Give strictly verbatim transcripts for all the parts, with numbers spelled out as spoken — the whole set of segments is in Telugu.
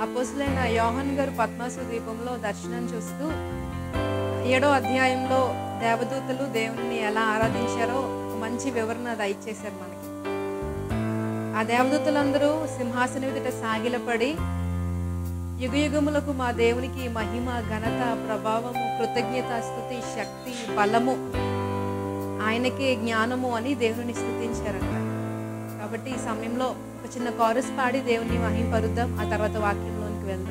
అపోస్తలుడైన యోహాను గారు పద్మాసు దీపంలో దర్శనం చూస్తూ ఏడో అధ్యాయంలో దేవదూతలు దేవుని ఎలా ఆరాధించారో మంచి వివరణ దయచేశారు మనకి. ఆ దేవదూతలందరూ సింహాసనం ఎదుట సాగిలపడి యుగయుగములకు మా దేవునికి మహిమ, ఘనత, ప్రభావము, కృతజ్ఞత, స్తుతి, శక్తి, బలము, ఆయనకే జ్ఞానము అని దేవుని స్తుతించారంట. కాబట్టి ఈ సమయంలో ఒక చిన్న కోరస్ పాడి దేవుని మహిమపరుద్దాం. ఆ తర్వాత వాక్యంలోనికి వెళ్దాం.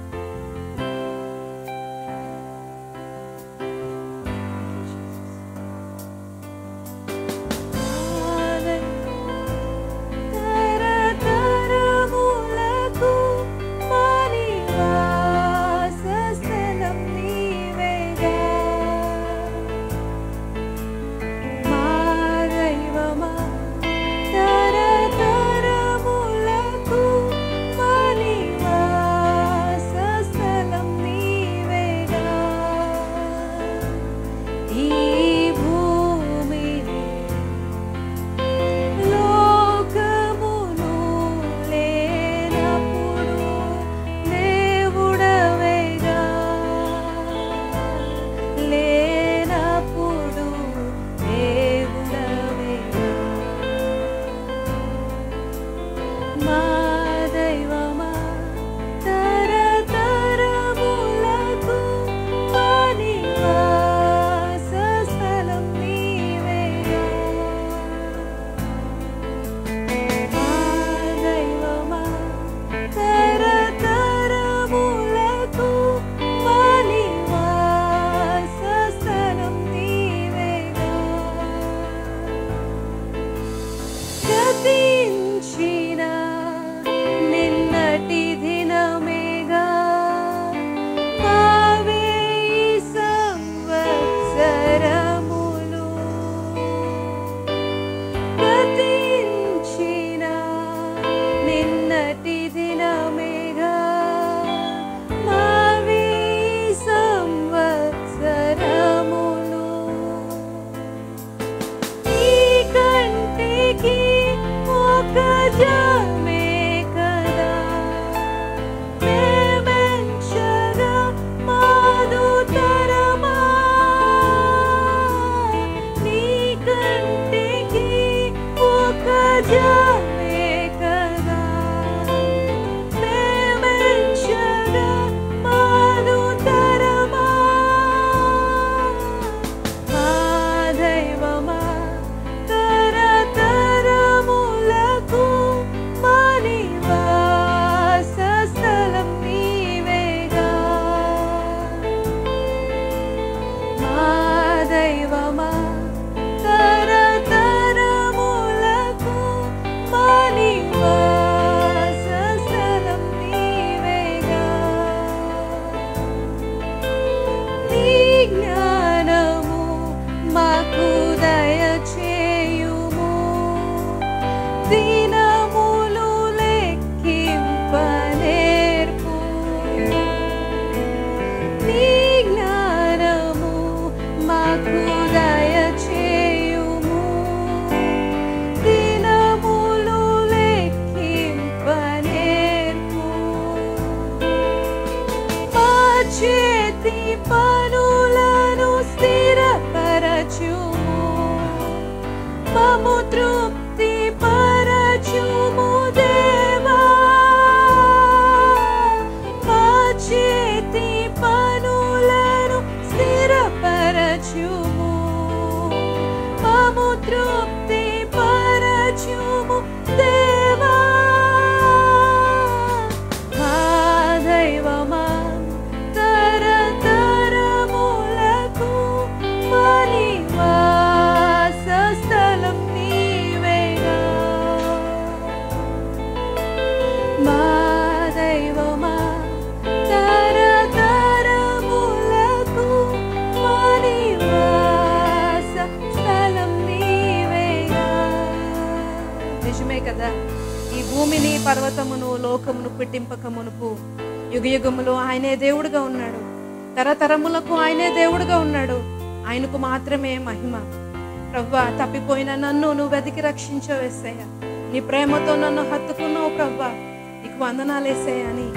భూమిని, పర్వతమును, లోకమును పుట్టింపక మునుపు యుగయుగములో ఆయనే దేవుడుగా ఉన్నాడు. తరతరములకు ఆయనే దేవుడుగా ఉన్నాడు. ఆయనకు మాత్రమే మహిమ. ప్రభువా, తప్పిపోయిన నన్ను నువ్వు వెతికి రక్షించవేసయ్యా. నీ ప్రేమతో నన్ను హత్తుకున్నావు ప్రభువా, నీకు వందనాలు యేసయ్యా అని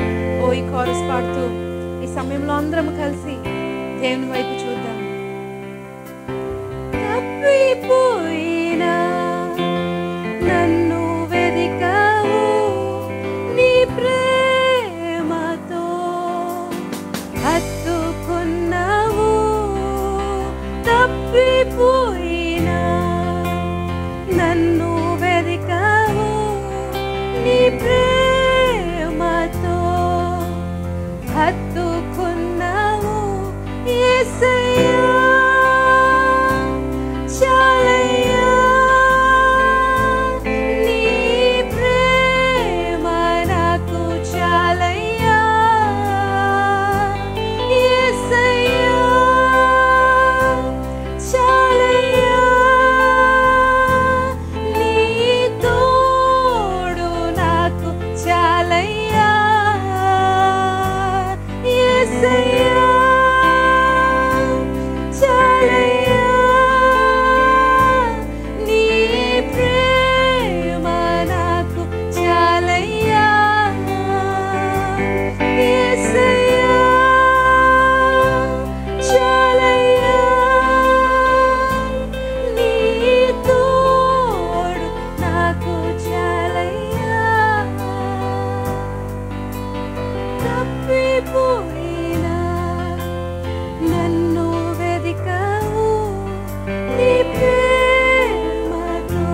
ఓ ఈ కోరస్ పాడుతూ ఈ సమయంలో అందరం కలిసి దేవుని వైపు చూద్దాం. తప్పిపోయినా నన్ను వెదికావు నీ ప్రేమతో, హత్తుకున్నావు. తప్పిపోయినా నన్ను వెదికావు నీ ప్రేమతో, హత్తుకున్నావు. యేసయ్యా చాలయ్యా నీ ప్రేమ నాకు చాలయ్యా. యేసయ్యా చాలయ్యా నీ తోడు నాకు చాలయ్యా. యేసయ్యా చాలయ్యా నీ ప్రేమ నాకు చాలయ్యా. యేసయ్యా చాలయ్యా నీ తోడు నాకు చాలయ్యా. తప్పిపోయినా నన్ను వెదికావు నీ ప్రేమతో,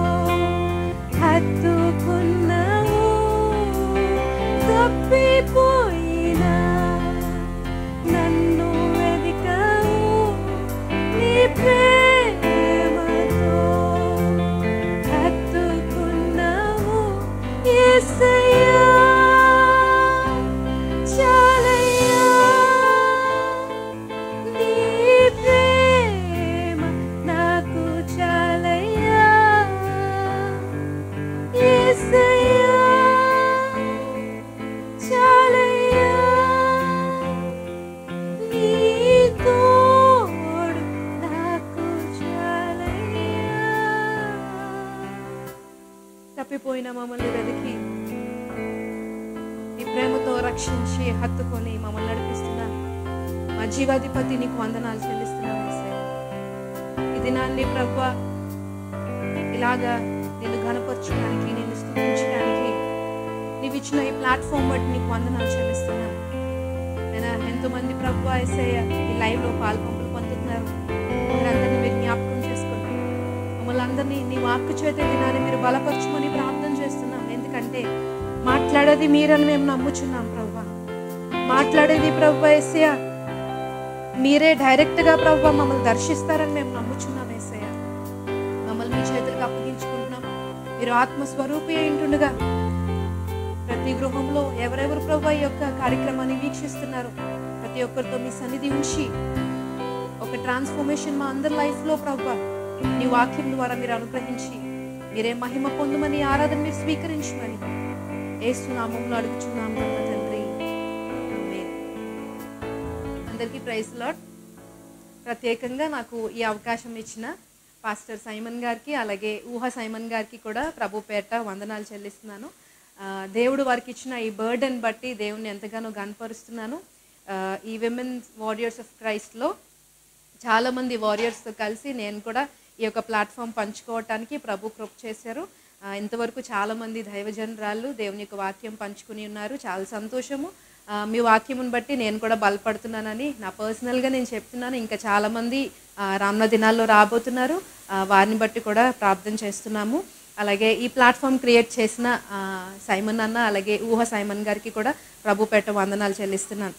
హత్తుకున్నావు. తప్పిపోయినా నన్ను వెదికావు నీ ప్రేమతో, హత్తుకున్నావు. యేసయ్యా చాలయ్యా నీ ప్రేమ నాకు చాలయ్యా. యేసయ్యా చాలయ్యా నీ తోడు నాకు చాలయ్యా. తప్పిపోయిన మమ్మల్ని వెతికి నీ ప్రేమతో రక్షించి హత్తుకొని మమ్మల్ని నడిపిస్తున్నాను. మా జీవాధిపతి నీకు వందనాలు చెల్లిస్తున్నాను. యేసయ్యా ఈ దినాన్ని ప్రభువా ఇలాగా నిన్ను ఘనపరచడానికి, నిన్ను స్తుతించడానికి నీవు ఇచ్చిన ఈ ప్లాట్ఫామ్ బట్టి నీకు వందనాలు చెల్లిస్తున్నాను. నేను ఎంతోమంది ప్రభువా యేసయ్య ఈ లైవ్లో పాల్పంపులు పొందుతున్నారు. వారందరినీ మీరు జ్ఞాపకం చేసుకోండి. మమ్మల్ని అందరినీ నీ వాక్కు చేత ఈ దినాన్ని మీరు బలపరచమని ప్రార్థన చేస్తున్నాం. ఎందుకంటే మాట్లాడేది మీరని మేము నమ్ముచున్నాం ప్రభువా. మాట్లాడేది ప్రభువా యేసయ్య మీరే డైరెక్ట్గా ప్రభువా మమ్మల్ని దర్శిస్తారని మేము నమ్ముచున్నాం. యేసయ్య మమ్మల్ని మీ చేతులకు అప్పగించుకుంటున్నాం. మీరు ఆత్మస్వరూపి ఏంటుండగా ప్రతి గృహంలో ఎవరెవరు ప్రభువా ఈ యొక్క కార్యక్రమాన్ని వీక్షిస్తున్నారు ప్రతి ఒక్కరితో మీ సన్నిధి ఉంచి ఒక ట్రాన్స్ఫర్మేషన్ మా అందరి లైఫ్లో ప్రభువా నీ వాక్యం ద్వారా మీరు అనుగ్రహించి మీరే మహిమ పొందమని, ఆరాధన మీరు స్వీకరించమని యేసు నామములో అడుగుచున్నాం నా తండ్రి, ఆమేన్. అందరికీ ప్రైజ్ లార్డ్. ప్రత్యేకంగా నాకు ఈ అవకాశం ఇచ్చిన పాస్టర్ సైమన్ గారికి అలాగే ఊహ సైమన్ గారికి కూడా ప్రభు పేట వందనాలు చెల్లిస్తున్నాను. దేవుడు వారికి ఇచ్చిన ఈ బర్డెన్ బట్టి దేవుణ్ణి ఎంతగానో గనపరుస్తున్నాను. ఈ విమెన్ వారియర్స్ ఆఫ్ క్రైస్ట్లో చాలామంది వారియర్స్తో కలిసి నేను కూడా ఈ యొక్క ప్లాట్ఫామ్ పంచుకోవటానికి ప్రభు కృప చేశారు. ఇంతవరకు చాలామంది దైవజనరాళ్ళు దేవుని యొక్క వాక్యం పంచుకుని ఉన్నారు. చాలా సంతోషము. మీ వాక్యమును బట్టి నేను కూడా బలపడుతున్నానని నా పర్సనల్గా నేను చెప్తున్నాను. ఇంకా చాలామంది రానున్న దినాల్లో రాబోతున్నారు. వారిని బట్టి కూడా ప్రార్థన చేస్తున్నాము. అలాగే ఈ ప్లాట్ఫామ్ క్రియేట్ చేసిన సైమన్ అన్న అలాగే ఊహ సైమన్ గారికి కూడా ప్రభు పేట వందనాలు చెల్లిస్తున్నాను.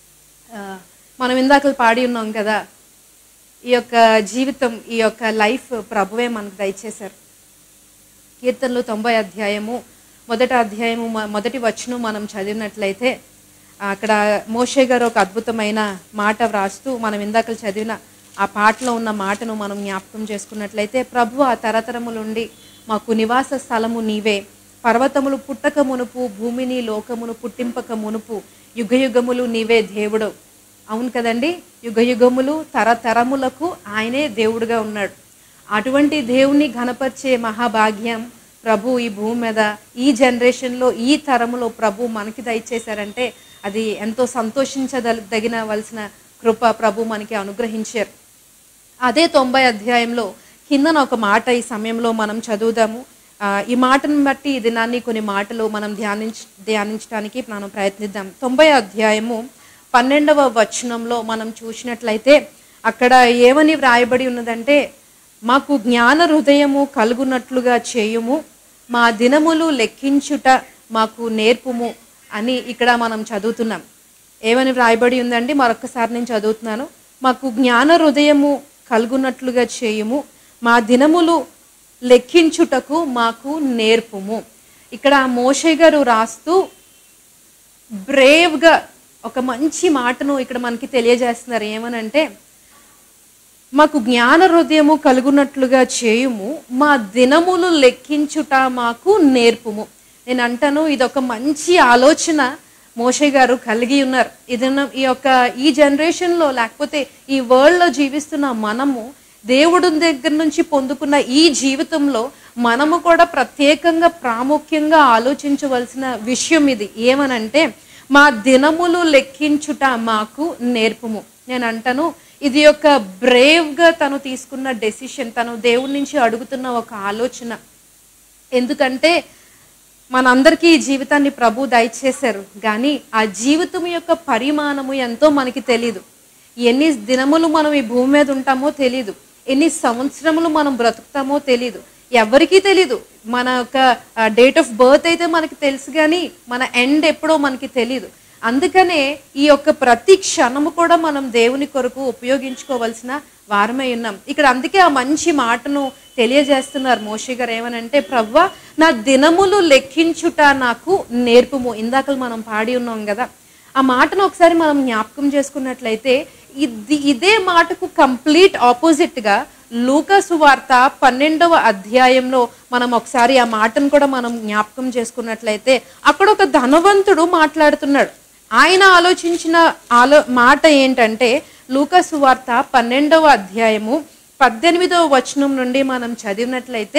మనం ఇందాక పాడి ఉన్నాం కదా, ఈ యొక్క జీవితం ఈ యొక్క లైఫ్ ప్రభువే మనకు దయచేశారు. కీర్తనలు తొంభై అధ్యాయము మొదటి అధ్యాయము మొదటి వచనం మనం చదివినట్లయితే అక్కడ మోషే గారు ఒక అద్భుతమైన మాట వ్రాస్తూ మనం ఇందాక చదివిన ఆ పాటలో ఉన్న మాటను మనం జ్ఞాపకం చేసుకున్నట్లయితే, ప్రభు ఆ తరతరములుండి మాకు నివాస స్థలము నీవే, పర్వతములు పుట్టక మునుపు భూమిని లోకమును పుట్టింపక మునుపు యుగయుగములు నీవే దేవుడు. అవును కదండి, యుగయుగములు తరతరములకు ఆయనే దేవుడుగా ఉన్నాడు. అటువంటి దేవుని ఘనపరిచే మహాభాగ్యం ప్రభు ఈ భూమి మీద ఈ జనరేషన్లో ఈ తరములో ప్రభు మనకి దయచేశారంటే అది ఎంతో సంతోషించదగిన వలసిన కృప ప్రభు మనకి అనుగ్రహించారు. అదే తొంభై అధ్యాయంలో కిందన ఒక మాట ఈ సమయంలో మనం చదువుదాము. ఈ మాటను బట్టి ఈ దినాన్ని కొన్ని మాటలు మనం ధ్యానించ ధ్యానించడానికి మనం ప్రయత్నిద్దాం. తొంభై అధ్యాయము పన్నెండవ వచనంలో మనం చూసినట్లయితే అక్కడ ఏమని వ్రాయబడి ఉన్నదంటే, మాకు జ్ఞాన హృదయము కలుగునట్లుగా చేయుము, మా దినములు లెక్కించుట మాకు నేర్పుము అని ఇక్కడ మనం చదువుతున్నాం. ఏమని వ్రాయబడి ఉందండి? మరొకసారి నేను చదువుతున్నాను. మాకు జ్ఞాన హృదయము కలుగునట్లుగా చేయుము, మా దినములు లెక్కించుటకు మాకు నేర్పుము. ఇక్కడ మోషే గారు రాస్తూ బ్రేవ్గా ఒక మంచి మాటను ఇక్కడ మనకి తెలియజేస్తున్నారు. ఏమనంటే, మాకు జ్ఞాన హృదయము కలుగునట్లుగా చేయుము, మా దినములు లెక్కించుట మాకు నేర్పుము. నేను అంటాను, ఇదొక మంచి ఆలోచన మోషే గారు కలిగి ఉన్నారు. ఇది ఈ యొక్క ఈ జనరేషన్లో లేకపోతే ఈ వరల్డ్లో జీవిస్తున్న మనము దేవుడి దగ్గర నుంచి పొందుకున్న ఈ జీవితంలో మనము కూడా ప్రత్యేకంగా ప్రాముఖ్యంగా ఆలోచించవలసిన విషయం ఇది. ఏమనంటే, మా దినములు లెక్కించుట మాకు నేర్పుము. నేను అంటాను, ఇది ఒక బ్రేవ్గా తను తీసుకున్న డెసిషన్, తను దేవుడి నుంచి అడుగుతున్న ఒక ఆలోచన. ఎందుకంటే మనందరికీ ఈ జీవితాన్ని ప్రభు దయచేశారు, కానీ ఆ జీవితం యొక్క పరిమాణము ఎంతో మనకి తెలీదు. ఎన్ని దినములు మనం ఈ భూమి మీద ఉంటామో తెలీదు, ఎన్ని సంవత్సరములు మనం బ్రతుకుతామో తెలీదు, ఎవరికీ తెలీదు. మన యొక్క డేట్ ఆఫ్ బర్త్ అయితే మనకి తెలుసు, కానీ మన ఎండ్ ఎప్పుడో మనకి తెలీదు. అందుకనే ఈ యొక్క ప్రతి క్షణము కూడా మనం దేవుని కొరకు ఉపయోగించుకోవాల్సిన వారమై ఉన్నాం. ఇక్కడ అందుకే ఆ మంచి మాటను తెలియజేస్తున్నారు మోషే గారు. ఏమనంటే, ప్రవ్వా నా దినములు లెక్కించుట నాకు నేర్పుము. ఇందాక మనం పాడి ఉన్నాం కదా, ఆ మాటను ఒకసారి మనం జ్ఞాపకం చేసుకున్నట్లయితే ఇది ఇదే మాటకు కంప్లీట్ ఆపోజిట్గా లూకా సువార్త పన్నెండవ అధ్యాయంలో మనం ఒకసారి ఆ మాటను కూడా మనం జ్ఞాపకం చేసుకున్నట్లయితే అక్కడ ఒక ధనవంతుడు మాట్లాడుతున్నాడు. ఆయన ఆలోచించిన ఆలో మాట ఏంటంటే, లూకా సువార్త పన్నెండవ అధ్యాయము పద్దెనిమిదవ వచనం నుండి మనం చదివినట్లయితే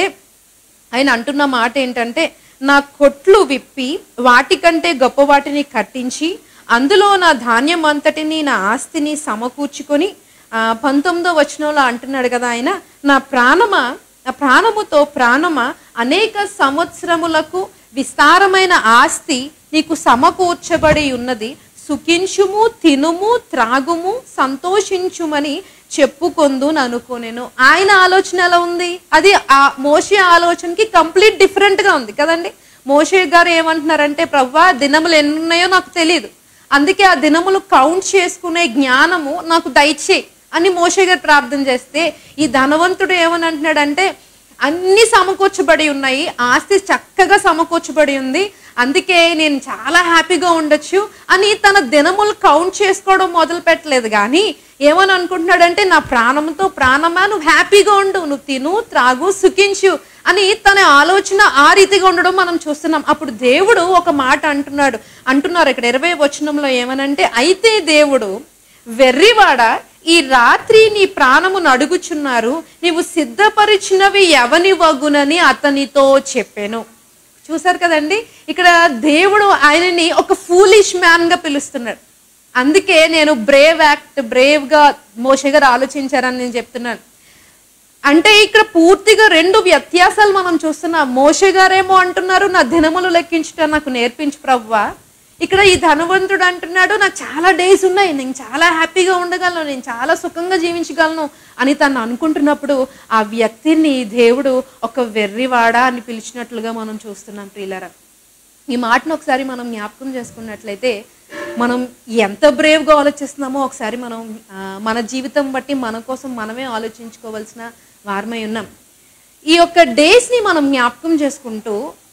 ఆయన అంటున్న మాట ఏంటంటే, నా కొట్లు విప్పి వాటికంటే గొప్ప వాటిని కట్టించి అందులో నా ధాన్యం అంతటిని నా ఆస్తిని సమకూర్చుకొని, పంతొమ్మిదో వచనంలో అంటున్నాడు కదా ఆయన, నా ప్రాణమా నా ప్రాణముతో ప్రాణమా అనేక సంవత్సరములకు విస్తారమైన ఆస్తి నీకు సమకూర్చబడి ఉన్నది, సుఖించుము, తినుము, త్రాగుము, సంతోషించుమని చెప్పుకొందు అనుకోనేను. ఆయన ఆలోచన ఎలా ఉంది? అది ఆ మోషే ఆలోచనకి కంప్లీట్ డిఫరెంట్గా ఉంది కదండి. మోషే గారు ఏమంటున్నారంటే, ప్రవ్వా దినములు ఎన్ని ఉన్నాయో నాకు తెలియదు, అందుకే ఆ దినములు కౌంట్ చేసుకునే జ్ఞానము నాకు దయచేయి అని మోషే గారు ప్రార్థన చేస్తే, ఈ ధనవంతుడు ఏమని అంటున్నాడంటే, అన్ని సమకూర్చబడి ఉన్నాయి, ఆస్తి చక్కగా సమకూర్చబడి ఉంది, అందుకే నేను చాలా హ్యాపీగా ఉండొచ్చు అని తన దినములు కౌంట్ చేసుకోవడం మొదలు పెట్టలేదు. కానీ ఏమని అనుకుంటున్నాడంటే, నా ప్రాణంతో ప్రాణమా నువ్వు హ్యాపీగా ఉండు, నువ్వు తిను, త్రాగు, సుఖించు అని తన ఆలోచన ఆ రీతిగా ఉండడం మనం చూస్తున్నాం. అప్పుడు దేవుడు ఒక మాట అంటున్నాడు అంటున్నారు ఇక్కడ ఇరవై వచనంలో ఏమనంటే, అయితే దేవుడు, వెర్రివాడ, ఈ రాత్రి నీ ప్రాణమును అడుగుచున్నారు, నీవు సిద్ధపరిచినవి ఎవని వగునని అతనితో చెప్పాను. చూసారు కదండి, ఇక్కడ దేవుడు ఆయనని ఒక ఫూలిష్ మ్యాన్గా పిలుస్తున్నాడు. అందుకే నేను బ్రేవ్ యాక్ట్ బ్రేవ్గా మోషే గారు ఆలోచించారని నేను చెప్తున్నాను. అంటే ఇక్కడ పూర్తిగా రెండు వ్యత్యాసాలు మనం చూస్తున్నాం. మోషే గారేమో అంటున్నారు, నా దినములు లెక్కించుట నాకు నేర్పించు ప్రవ్వా. ఇక్కడ ఈ ధనవంతుడు అంటున్నాడు, నాకు చాలా డేస్ ఉన్నాయి, నేను చాలా హ్యాపీగా ఉండగలను, నేను చాలా సుఖంగా జీవించగలను అని తను అనుకుంటున్నప్పుడు ఆ వ్యక్తిని దేవుడు ఒక వెర్రివాడా అని పిలిచినట్లుగా మనం చూస్తున్నాం. ప్రియులారా, ఈ మాటను ఒకసారి మనం జ్ఞాపకం చేసుకున్నట్లయితే మనం ఎంత బ్రేవ్గా ఆలోచిస్తున్నామో ఒకసారి మనం మన జీవితం బట్టి మన కోసం మనమే ఆలోచించుకోవాల్సిన వారమై ఉన్నాం. ఈ యొక్క డేస్ని మనం జ్ఞాపకం చేసుకుంటూ,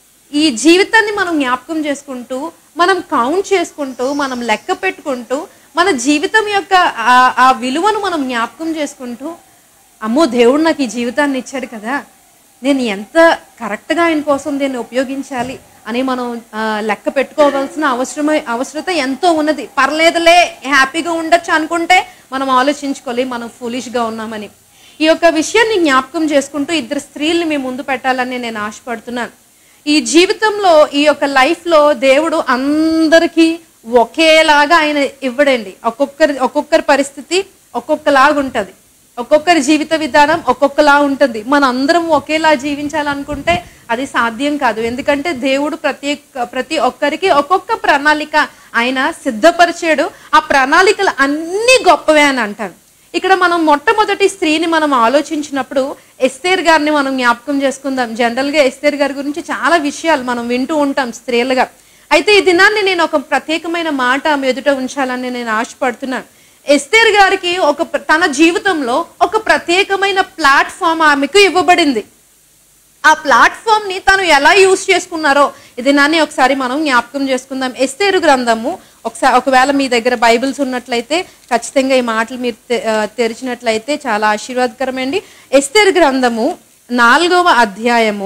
ఈ జీవితాన్ని మనం జ్ఞాపకం చేసుకుంటూ, మనం కౌంట్ చేసుకుంటూ, మనం లెక్క పెట్టుకుంటూ, మన జీవితం యొక్క ఆ విలువను మనం జ్ఞాపకం చేసుకుంటూ, అమ్మో దేవుడు నాకు ఈ జీవితాన్ని ఇచ్చాడు కదా, నేను ఎంత కరెక్ట్గా ఆయన కోసం దీన్ని ఉపయోగించాలి అని మనం లెక్క పెట్టుకోవాల్సిన అవసరమై అవసరత ఎంతో ఉన్నది. పర్లేదులే, హ్యాపీగా ఉండొచ్చు అనుకుంటే మనం ఆలోచించుకోవాలి మనం ఫూలిష్గా ఉన్నామని. ఈ యొక్క విషయాన్ని జ్ఞాపకం చేసుకుంటూ ఇద్దరు స్త్రీల్ని మీ ముందు పెట్టాలని నేను ఆశపడుతున్నాను. ఈ జీవితంలో ఈ యొక్క లైఫ్లో దేవుడు అందరికీ ఒకేలాగా ఆయన ఇవ్వడండి. ఒక్కొక్కరి ఒక్కొక్కరి పరిస్థితి ఒక్కొక్కలాగా ఉంటుంది, ఒక్కొక్కరి జీవిత విధానం ఒక్కొక్కలా ఉంటుంది. మన అందరం ఒకేలా జీవించాలనుకుంటే అది సాధ్యం కాదు. ఎందుకంటే దేవుడు ప్రతి ప్రతి ఒక్కరికి ఒక్కొక్క ప్రణాళిక ఆయన సిద్ధపరిచాడు. ఆ ప్రణాళికలు అన్నీ గొప్పవే అని అంటారు. ఇక్కడ మనం మొట్టమొదటి స్త్రీని మనం ఆలోచించినప్పుడు ఎస్తేర్ గారిని మనం జ్ఞాపకం చేసుకుందాం. జనరల్గా ఎస్తేర్ గారి గురించి చాలా విషయాలు మనం వింటూ ఉంటాం స్త్రీలుగా. అయితే ఈ దినాన్ని నేను ఒక ప్రత్యేకమైన మాట ఆమె ఎదుట ఉంచాలని నేను ఆశపడుతున్నాను. ఎస్తేర్ గారికి ఒక తన జీవితంలో ఒక ప్రత్యేకమైన ప్లాట్ఫామ్ ఆమెకు ఇవ్వబడింది. ఆ ప్లాట్ఫామ్ ని తను ఎలా యూజ్ చేసుకున్నారో ఇది నాన్ని ఒకసారి మనం జ్ఞాపకం చేసుకుందాం. ఎస్తేరు గ్రంథము ఒకసారి ఒకవేళ మీ దగ్గర బైబిల్స్ ఉన్నట్లయితే ఖచ్చితంగా ఈ మాటలు మీరు తెరిచినట్లయితే చాలా ఆశీర్వాదకరమండి. ఎస్తేరు గ్రంథము నాలుగవ అధ్యాయము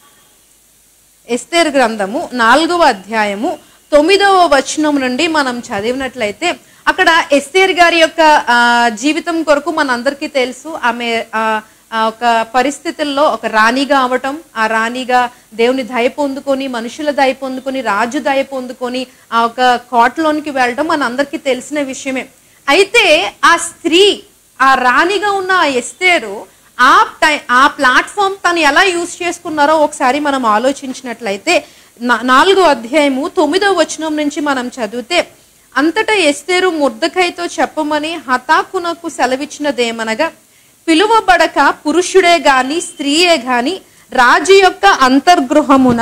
ఎస్తేరు గ్రంథము నాలుగవ అధ్యాయము తొమ్మిదవ వచనం నుండి మనం చదివినట్లయితే అక్కడ ఎస్తేర్ గారి యొక్క జీవితం కొరకు మనందరికీ తెలుసు. ఆమె ఒక పరిస్థితుల్లో ఒక రాణిగా అవటం, ఆ రాణిగా దేవుని దయ పొందుకొని, మనుషుల దయ పొందుకొని, రాజు దయ పొందుకొని ఆ ఒక కోటలోనికి వెళ్ళడం మనందరికీ తెలిసిన విషయమే. అయితే ఆ స్త్రీ, ఆ రాణిగా ఉన్న ఆ ఎస్తేరు ఆ టై ఆ ప్లాట్ఫామ్ తను ఎలా యూజ్ చేసుకున్నారో ఒకసారి మనం ఆలోచించినట్లయితే నాలుగో అధ్యాయము తొమ్మిదో వచనం నుంచి మనం చదివితే, అంతటా ఎస్తేరు మొర్దెకైతో చెప్పమని హతాకునకు సెలవిచ్చినదేమనగా, పిలువబడక పురుషుడే గాని స్త్రీయే గాని రాజు యొక్క అంతర్గృహమున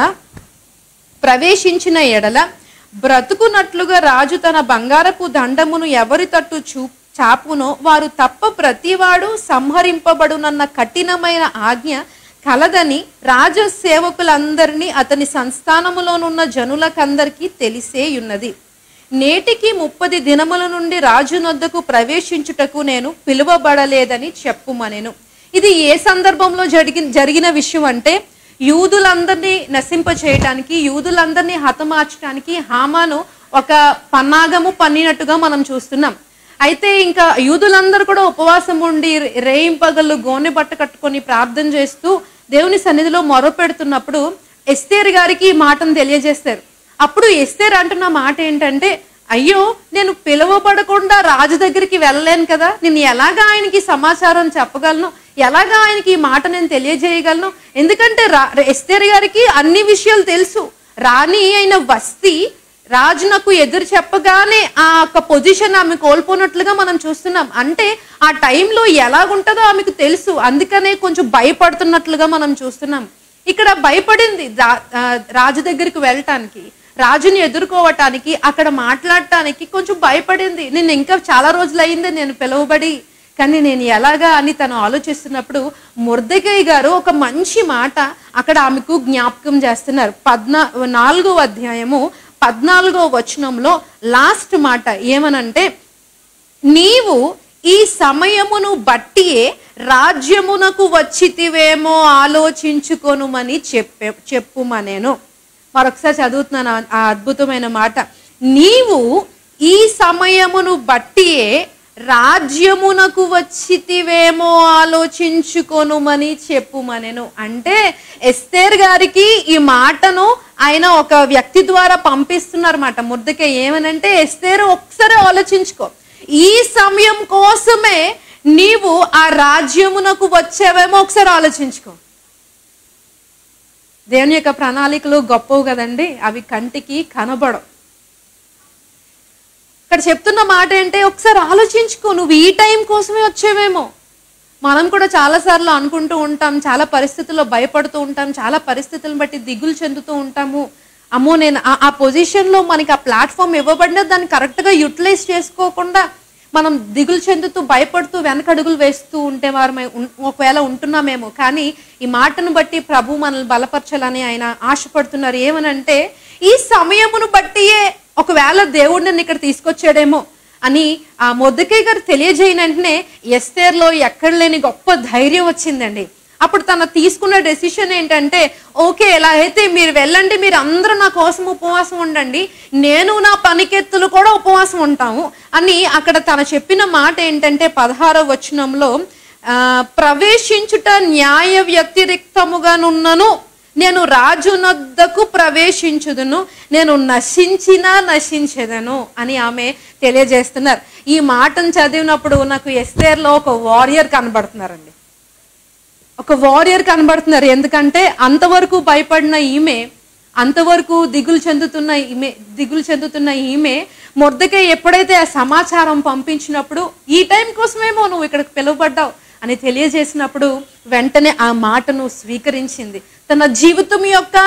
ప్రవేశించిన ఎడల బ్రతుకునట్లుగా రాజు తన బంగారపు దండమును ఎవరి తట్టు చూ చాపునో వారు తప్ప ప్రతివాడు సంహరింపబడునన్న కఠినమైన ఆజ్ఞ కలదని రాజ సేవకులందరినీ అతని సంస్థానములోనున్న జనులకందరికీ తెలిసే ఉన్నది. నేటికి ముప్పది దినముల నుండి రాజు నొద్దకు ప్రవేశించుటకు నేను పిలువబడలేదని చెప్పుమనెను. ఇది ఏ సందర్భంలో జరిగి జరిగిన విషయం అంటే, యూదులందరినీ నశింప చేయటానికి, యూదులందరినీ హతమార్చడానికి హామాను ఒక పన్నాగము పన్నినట్టుగా మనం చూస్తున్నాం. అయితే ఇంకా యూదులందరూ కూడా ఉపవాసం ఉండి రేయింపగళ్ళు గోనె బట్ట కట్టుకొని ప్రార్థన చేస్తూ దేవుని సన్నిధిలో మొరపెడుతున్నప్పుడు ఎస్తేర్ గారికి ఈ మాటను తెలియజేస్తారు. అప్పుడు ఎస్తేర్ అంటున్న మాట ఏంటంటే, అయ్యో నేను పిలువబడకుండా రాజు దగ్గరికి వెళ్ళలేను కదా, నేను ఎలాగా ఆయనకి సమాచారం చెప్పగలను, ఎలాగా ఆయనకి ఈ మాట నేను తెలియజేయగలను? ఎందుకంటే రా ఎస్తేర్ గారికి అన్ని విషయాలు తెలుసు. రాణి అయిన వస్తీ రాజునకు ఎదురు చెప్పగానే ఆ యొక్క పొజిషన్ ఆమె కోల్పోనట్లుగా మనం చూస్తున్నాం. అంటే ఆ టైంలో ఎలాగుంటుందో ఆమెకు తెలుసు, అందుకనే కొంచెం భయపడుతున్నట్లుగా మనం చూస్తున్నాం. ఇక్కడ భయపడింది రాజు దగ్గరికి వెళ్ళటానికి, రాజుని ఎదుర్కోవటానికి, అక్కడ మాట్లాడటానికి కొంచెం భయపడింది. నేను ఇంకా చాలా రోజులు అయింది నేను పిలువబడి, కానీ నేను ఎలాగా అని తను ఆలోచిస్తున్నప్పుడు మొర్దెకై గారు ఒక మంచి మాట అక్కడ ఆమెకు జ్ఞాపకం చేస్తున్నారు. పద్నా నాలుగో అధ్యాయము పద్నాలుగో వచనంలో లాస్ట్ మాట ఏమనంటే, నీవు ఈ సమయమును బట్టియే రాజ్యమునకు వచ్చితివేమో ఆలోచించుకొనుమని చెప్పే చెప్పుమనేను. మరొకసారి చదువుతున్నాను ఆ అద్భుతమైన మాట. నీవు ఈ సమయమును బట్టియే రాజ్యమునకు వచ్చితివేమో ఆలోచించుకొనుమని చెప్పుమనెను. అంటే ఎస్తేర్ గారికి ఈ మాటను ఆయన ఒక వ్యక్తి ద్వారా పంపిస్తున్నారన్నమాట. మొర్దెకై ఏమనంటే, ఎస్తేరు ఒకసారి ఆలోచించుకో, ఈ సమయం కోసమే నీవు ఆ రాజ్యమునకు వచ్చావేమో ఒకసారి ఆలోచించుకో. దేవుని యొక్క ప్రణాళికలు గొప్పవు కదండి, అవి కంటికి కనబడవు. ఇక్కడ చెప్తున్న మాట ఏంటే, ఒకసారి ఆలోచించుకో, నువ్వు ఈ టైం కోసమే వచ్చేవేమో. మనం కూడా చాలాసార్లు అనుకుంటూ ఉంటాం, చాలా పరిస్థితుల్లో భయపడుతూ ఉంటాం, చాలా పరిస్థితులను బట్టి దిగులు చెందుతూ ఉంటాము. అమ్మో నేను ఆ పొజిషన్లో మనకి ఆ ప్లాట్ఫామ్ ఇవ్వబడినా దాన్ని కరెక్ట్గా యూటిలైజ్ చేసుకోకుండా మనం దిగులు చెందుతూ భయపడుతూ వెనకడుగులు వేస్తూ ఉంటే వారు ఒకవేళ ఉంటున్నామేమో. కానీ ఈ మాటను బట్టి ప్రభు మనల్ని బలపరచాలని ఆయన ఆశపడుతున్నారు. ఏమనంటే, ఈ సమయమును బట్టియే ఒకవేళ దేవుడు నన్ను ఇక్కడ తీసుకొచ్చాడేమో అని ఆ మొర్దెకై గారు తెలియజేయని వెంటనే ఎస్తేర్లో ఎక్కడ లేని గొప్ప ధైర్యం వచ్చిందండి. అప్పుడు తను తీసుకున్న డెసిషన్ ఏంటంటే, ఓకే ఎలా అయితే మీరు వెళ్ళండి, మీరు అందరూ నా కోసం ఉపవాసం ఉండండి, నేను నా పనికెత్తులు కూడా ఉపవాసం ఉంటాము అని అక్కడ తను చెప్పిన మాట ఏంటంటే, పదహారో వచనంలో ప్రవేశించుట న్యాయ వ్యతిరిక్తముగానున్నను నేను రాజునొద్దకు ప్రవేశించుదును, నేను నశించినా నశించెదను అని ఆమె తెలియజేస్తున్నారు. ఈ మాటను చదివినప్పుడు నాకు ఎస్తేర్లో ఒక వారియర్ కనబడుతున్నారండి. ఒక వారియర్ కనబడుతున్నారు. ఎందుకంటే అంతవరకు భయపడిన ఈమె, అంతవరకు దిగులు చెందుతున్న ఈమె దిగులు చెందుతున్న ఈమె మొర్దెకై ఎప్పుడైతే ఆ సమాచారం పంపించినప్పుడు, ఈ టైం కోసమేమో నువ్వు ఇక్కడికి పిలువబడ్డావు అని తెలియజేసినప్పుడు వెంటనే ఆ మాటను స్వీకరించింది. తన జీవితం యొక్క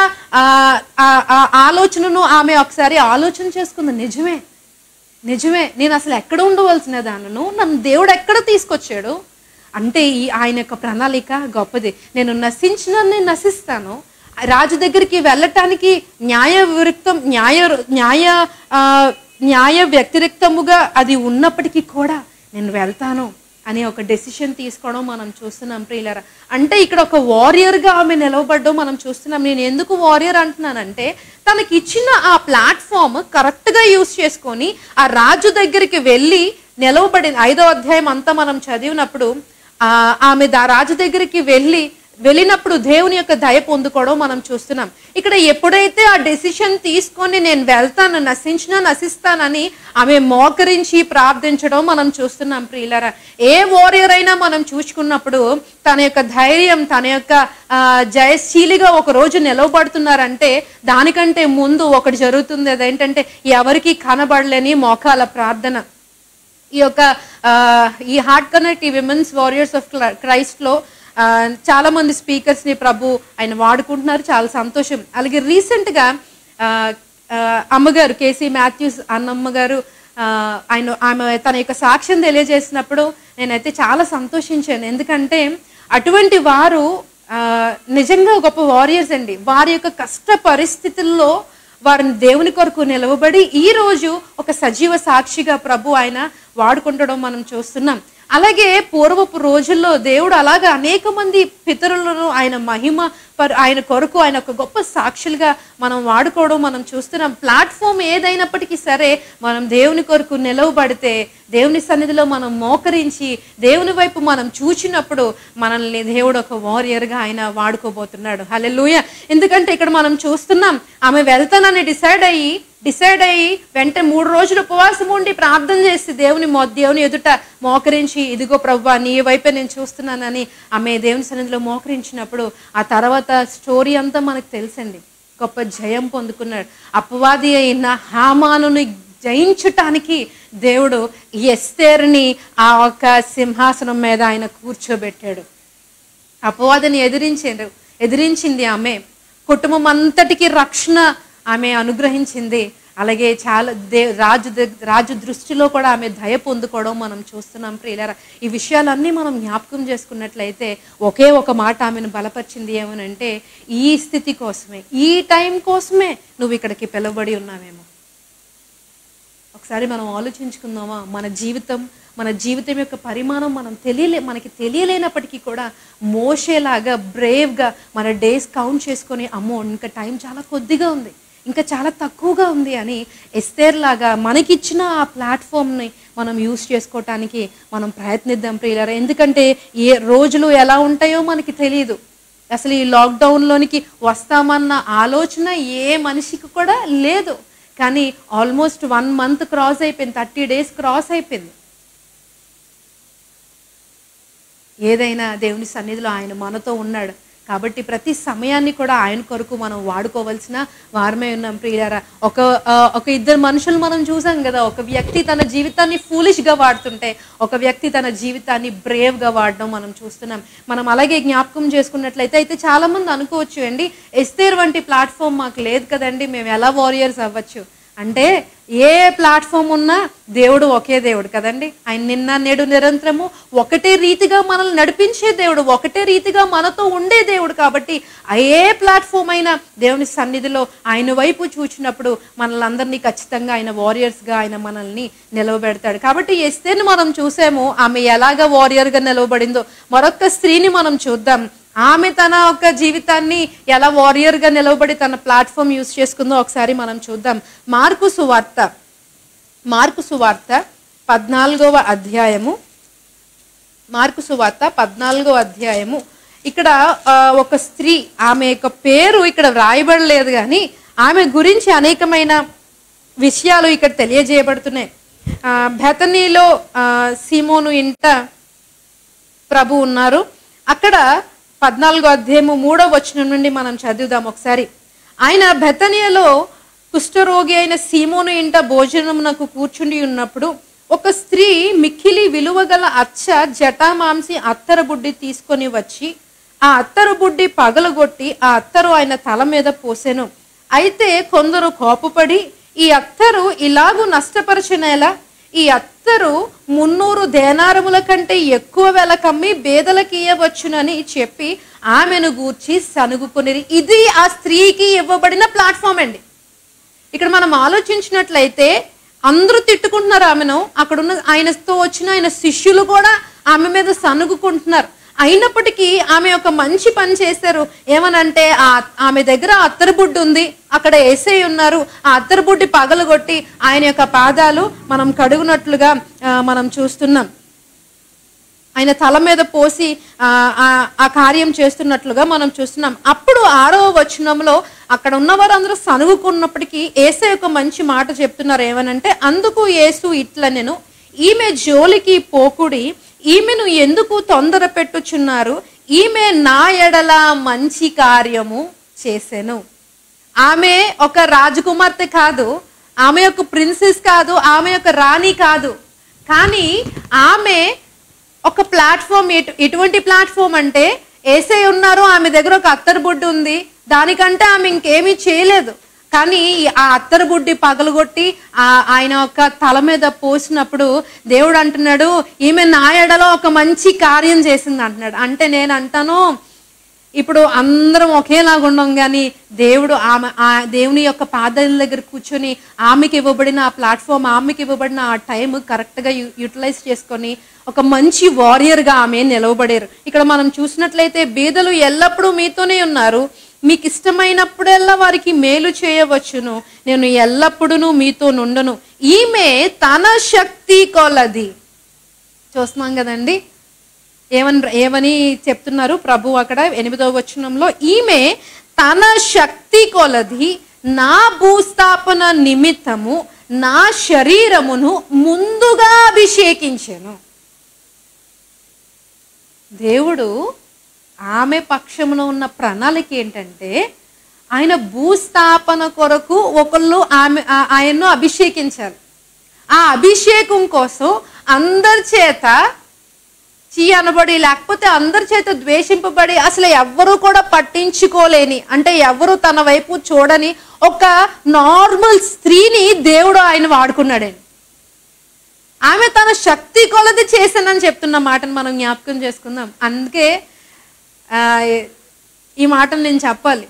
ఆలోచనను ఆమె ఒకసారి ఆలోచన చేసుకుంది. నిజమే నిజమే నేను అసలు ఎక్కడ ఉండవలసిన దానను, నన్ను దేవుడు ఎక్కడ తీసుకొచ్చాడు అంటే ఈ ఆయన యొక్క ప్రణాళిక గొప్పది. నేను నశించిన నేను నశిస్తాను, రాజు దగ్గరికి వెళ్ళటానికి న్యాయ విరుక్తం న్యాయ న్యాయ న్యాయ వ్యతిరేక్తముగా అది ఉన్నప్పటికీ కూడా నేను వెళ్తాను అని ఒక డెసిషన్ తీసుకోవడం మనం చూస్తున్నాం ప్రియులారా. అంటే ఇక్కడ ఒక వారియర్గా ఆమె నిలవబడ్డం మనం చూస్తున్నాం. నేను ఎందుకు వారియర్ అంటున్నానంటే, తనకి ఇచ్చిన ఆ ప్లాట్ఫామ్ కరెక్ట్గా యూజ్ చేసుకొని ఆ రాజు దగ్గరికి వెళ్ళి నిలవబడింది. ఐదో అధ్యాయం అంతా మనం చదివినప్పుడు ఆ ఆమె దా రాజు దగ్గరికి వెళ్ళి వెళ్ళినప్పుడు దేవుని యొక్క దయ పొందుకోవడం మనం చూస్తున్నాం. ఇక్కడ ఎప్పుడైతే ఆ డెసిషన్ తీసుకొని నేను వెళ్తాను, నశించినా నశిస్తానని ఆమె మోకరించి ప్రార్థించడం మనం చూస్తున్నాం ప్రియులారా. ఏ వారియర్ అయినా మనం చూసుకున్నప్పుడు తన యొక్క ధైర్యం, తన యొక్క జయశీలిగా ఒక రోజు నిలవబడుతున్నారంటే దానికంటే ముందు ఒకటి జరుగుతుంది. అదేంటంటే ఎవరికి కనబడలేని మోకాల ప్రార్థన. ఈ యొక్క ఈ హార్ట్ కనెక్ట్ ఈ విమెన్స్ వారియర్స్ ఆఫ్ క్రైస్ట్లో చాలా మంది స్పీకర్స్ని ప్రభు ఆయన వాడుకుంటున్నారు, చాలా సంతోషం. అలాగే రీసెంట్గా అమ్మగారు కేసీ మాథ్యూస్ అన్నమ్మ గారు ఆయన ఆమె తన యొక్క సాక్ష్యం తెలియజేసినప్పుడు నేనైతే చాలా సంతోషించాను. ఎందుకంటే అటువంటి వారు నిజంగా గొప్ప వారియర్స్ అండి. వారి యొక్క కష్ట పరిస్థితుల్లో వారిని దేవుని కొరకు నిలవబడి ఈ రోజు ఒక సజీవ సాక్షిగా ప్రభు ఆయన వాడుకుంటడం మనం చూస్తున్నాం. అలాగే పూర్వపు రోజుల్లో దేవుడు అలాగే అనేక మంది పితరులను ఆయన మహిమ పర్ ఆయన కొరకు ఆయన ఒక గొప్ప సాక్షులుగా మనం వాడుకోవడం మనం చూస్తున్నాం. ప్లాట్ఫామ్ ఏదైనప్పటికీ సరే మనం దేవుని కొరకు నిలవబడితే, దేవుని సన్నిధిలో మనం మోకరించి దేవుని వైపు మనం చూచినప్పుడు మనల్ని దేవుడు ఒక వారియర్గా ఆయన వాడుకోబోతున్నాడు. హల్లెలూయా. ఎందుకంటే ఇక్కడ మనం చూస్తున్నాం ఆమె వెళ్తానని డిసైడ్ అయ్యి డిసైడ్ అయ్యి వెంటనే మూడు రోజులు ఉపవాసం ఉండి ప్రార్థన చేసి దేవుని మో దేవుని ఎదుట మోకరించి, ఇదిగో ప్రభువా నీ వైపే నేను చూస్తున్నానని ఆమె దేవుని సన్నిధిలో మోకరించినప్పుడు ఆ తర్వాత స్టోరీ అంతా మనకు తెలుసండి. గొప్ప జయం పొందుకున్నాడు. అపవాది అయిన హామానుని జయించటానికి దేవుడు ఎస్తేరుని ఆ ఒక సింహాసనం మీద ఆయన కూర్చోబెట్టాడు. అపవాదిని ఎదిరించాడు ఎదిరించింది ఆమె. కుటుంబం అంతటికి రక్షణ ఆమె అనుగ్రహించింది. అలాగే చాలా దే రాజు రాజు దృష్టిలో కూడా ఆమె దయ పొందుకోవడం మనం చూస్తున్నాం ప్రియులారా. ఈ విషయాలన్నీ మనం జ్ఞాపకం చేసుకున్నట్లయితే ఒకే ఒక మాట ఆమెను బలపరిచింది ఏమనంటే, ఈ స్థితి కోసమే, ఈ టైం కోసమే నువ్వు ఇక్కడికి పిలువబడి ఉన్నావేమో. ఒకసారి మనం ఆలోచించుకుందామా? మన జీవితం మన జీవితం యొక్క పరిమాణం మనం తెలియలే మనకి తెలియలేనప్పటికీ కూడా మోషేలాగా బ్రేవ్గా మన డేస్ కౌంట్ చేసుకొని, అమ్మో ఇంకా టైం చాలా కొద్దిగా ఉంది, ఇంకా చాలా తక్కువగా ఉంది అని ఎస్తేర్ లాగా మనకిచ్చిన ఆ ప్లాట్ఫామ్ని మనం యూస్ చేసుకోవటానికి మనం ప్రయత్నిద్దాం ప్రియులారా. ఎందుకంటే ఏ రోజులు ఎలా ఉంటాయో మనకి తెలియదు. అసలు ఈ లాక్డౌన్లోనికి వస్తామన్న ఆలోచన ఏ మనిషికి కూడా లేదు. కానీ ఆల్మోస్ట్ వన్ మంత్ క్రాస్ అయిపోయింది, థర్టీ డేస్ క్రాస్ అయిపోయింది. ఏదైనా దేవుని సన్నిధిలో ఆయన మనతో ఉన్నాడు కాబట్టి ప్రతి సమయాన్ని కూడా ఆయన కొరకు మనం వాడుకోవాల్సిన వారమే ఉన్నాం ప్రియులారా. ఒక ఒక ఇద్దరు మనుషులు మనం చూసాం కదా, ఒక వ్యక్తి తన జీవితాన్ని ఫూలిష్గా వాడుతుంటే ఒక వ్యక్తి తన జీవితాన్ని బ్రేవ్గా వాడడం మనం చూస్తున్నాం. మనం అలాగే జ్ఞాపకం చేసుకున్నట్లయితే అయితే చాలామంది అనుకోవచ్చు అండి, ఎస్తేర్ వంటి ప్లాట్ఫామ్ మాకు లేదు కదండి, మేము ఎలా వారియర్స్ అవ్వచ్చు అంటే, ఏ ప్లాట్ఫామ్ ఉన్నా దేవుడు ఒకే దేవుడు కదండి. ఆయన నిన్న నేడు నిరంతరము ఒకటే రీతిగా మనల్ని నడిపించే దేవుడు, ఒకటే రీతిగా మనతో ఉండే దేవుడు. కాబట్టి ఏ ప్లాట్ఫామ్ అయినా దేవుని సన్నిధిలో ఆయన వైపు చూచినప్పుడు మనల్ని అందరినీ ఖచ్చితంగా ఆయన వారియర్స్గా ఆయన మనల్ని నిలవబెడతాడు. కాబట్టి ఎస్తేర్ని మనం చూసాము, ఆమె ఎలాగ వారియర్గా నిలవబడిందో. మరొక స్త్రీని మనం చూద్దాం. ఆమె తన యొక్క జీవితాన్ని ఎలా వారియర్గా నిలవబడి తన ప్లాట్ఫామ్ యూజ్ చేసుకుందో ఒకసారి మనం చూద్దాం. మార్కు సువార్త మార్కు సువార్త పద్నాలుగవ అధ్యాయము మార్కు సువార్త పద్నాలుగవ అధ్యాయము ఇక్కడ ఆ, ఒక స్త్రీ, ఆమె యొక్క పేరు ఇక్కడ వ్రాయబడలేదు కానీ ఆమె గురించి అనేకమైన విషయాలు ఇక్కడ తెలియజేయబడుతున్నాయి. ఆ, బెతనీలో ఆ, సీమోను ఇంట ప్రభు ఉన్నారు. అక్కడ పద్నాలుగో అధ్యాయము మూడో వచనం నుండి మనం చదువుదాం ఒకసారి. ఆయన బెతనియలో కుష్ఠరోగి అయిన సీమోను ఇంట భోజనమునకు కూర్చుండి ఉన్నప్పుడు ఒక స్త్రీ మిక్కిలి విలువగల అచ్చ జటామాంసి అత్తర బుడ్డి తీసుకొని వచ్చి ఆ అత్తరు బుడ్డి పగలగొట్టి ఆ అత్తరు ఆయన తల మీద పోసెను. అయితే కొందరు కోపపడి, ఈ అత్తరు ఇలాగూ నష్టపరచనేలా, ఈ అత్తరు మున్నూరు దేనారముల కంటే ఎక్కువ వెల కమ్మి బేదలకు ఇయ్యవచ్చునని చెప్పి ఆమెను గూర్చి సనుగుకొనిరి. ఇది ఆ స్త్రీకి ఇవ్వబడిన ప్లాట్ఫామ్ అండి. ఇక్కడ మనం ఆలోచించినట్లయితే అందరూ తిట్టుకుంటున్నారు ఆమెను. అక్కడున్న ఆయనతో వచ్చిన ఆయన శిష్యులు కూడా ఆమె మీద సనుగుకుంటున్నారు. అయినప్పటికీ ఆమె ఒక మంచి పని చేశారు. ఏమనంటే ఆ ఆమె దగ్గర అత్తరు బుడ్డి ఉంది, అక్కడ యేసయ్య ఉన్నారు. ఆ అత్తరు బుడ్డి పగలగొట్టి ఆయన యొక్క పాదాలు మనం కడుగునట్లుగా మనం చూస్తున్నాం. ఆయన తల మీద పోసి ఆ ఆ కార్యం చేస్తున్నట్లుగా మనం చూస్తున్నాం. అప్పుడు ఆరవ వచనంలో అక్కడ ఉన్నవారందరూ సనుగుకున్నప్పటికీ యేసయ్య ఒక మంచి మాట చెప్తున్నారు. ఏమనంటే, అందుకు యేసు ఇట్లనెను, ఈమె జోలికి పోకుడి, ఈమెను ఎందుకు తొందర పెట్టుచున్నారు, ఈమె నా ఎడల మంచి కార్యము చేసెను. ఆమె ఒక రాజకుమార్తె కాదు, ఆమె యొక్క ప్రిన్సెస్ కాదు, ఆమె యొక్క రాణి కాదు, కానీ ఆమె ఒక ప్లాట్ఫామ్. ఎటు ఎటువంటి ప్లాట్ఫామ్ అంటే, యేసయ్య ఉన్నారు, ఆమె దగ్గర ఒక అత్తరు బుడ్డి ఉంది, దానికంటే ఆమె ఇంకేమీ చేయలేదు. కానీ ఆ అత్తరు బుడ్డి పగలగొట్టి ఆ ఆయన ఒక తల మీద పోసినప్పుడు దేవుడు అంటున్నాడు, ఈమె నా ఎడలో ఒక మంచి కార్యం చేసింది అంటున్నాడు. అంటే నేను అంటాను, ఇప్పుడు అందరం ఒకేలాగా ఉండం, కానీ దేవుడు ఆమె ఆ దేవుని యొక్క పాదాల దగ్గర కూర్చొని ఆమెకి ఇవ్వబడిన ఆ ప్లాట్ఫామ్, ఆమెకి ఇవ్వబడిన ఆ టైం కరెక్ట్గా యూ యూటిలైజ్ చేసుకొని ఒక మంచి వారియర్గా ఆమె నిలవబడారు. ఇక్కడ మనం చూసినట్లయితే, బీదలు ఎల్లప్పుడూ మీతోనే ఉన్నారు, మీకు ఇష్టమైనప్పుడల్లా వారికి మేలు చేయవచ్చును, నేను ఎల్లప్పుడూ మీతో నుండను. ఈమె తన శక్తి కొలది. చూస్తున్నాం కదండి ఏమని ఏమని చెప్తున్నారు ప్రభు అక్కడ ఎనిమిదవ వచనంలో, ఈమె తన శక్తి కొలది నా భూస్థాపన నిమిత్తము నా శరీరమును ముందుగా అభిషేకించెను. దేవుడు ఆమె పక్షమున ఉన్న ప్రణాళిక ఏంటంటే, ఆయన భూస్థాపన కొరకు ఒకళ్ళు ఆమె ఆయన్ను అభిషేకించాలి. ఆ అభిషేకం కోసం అందరి చేత చీ అనబడి, లేకపోతే అందరి చేత ద్వేషింపబడి, అసలు ఎవ్వరూ కూడా పట్టించుకోలేని, అంటే ఎవరు తన వైపు చూడని ఒక నార్మల్ స్త్రీని దేవుడు ఆయన వాడుకున్నాడండి. ఆమె తన శక్తి కొలది చేశానని చెప్తున్న మాటను మనం జ్ఞాపకం చేసుకుందాం. అందుకే ఈ మాటను నేను చెప్పాలి.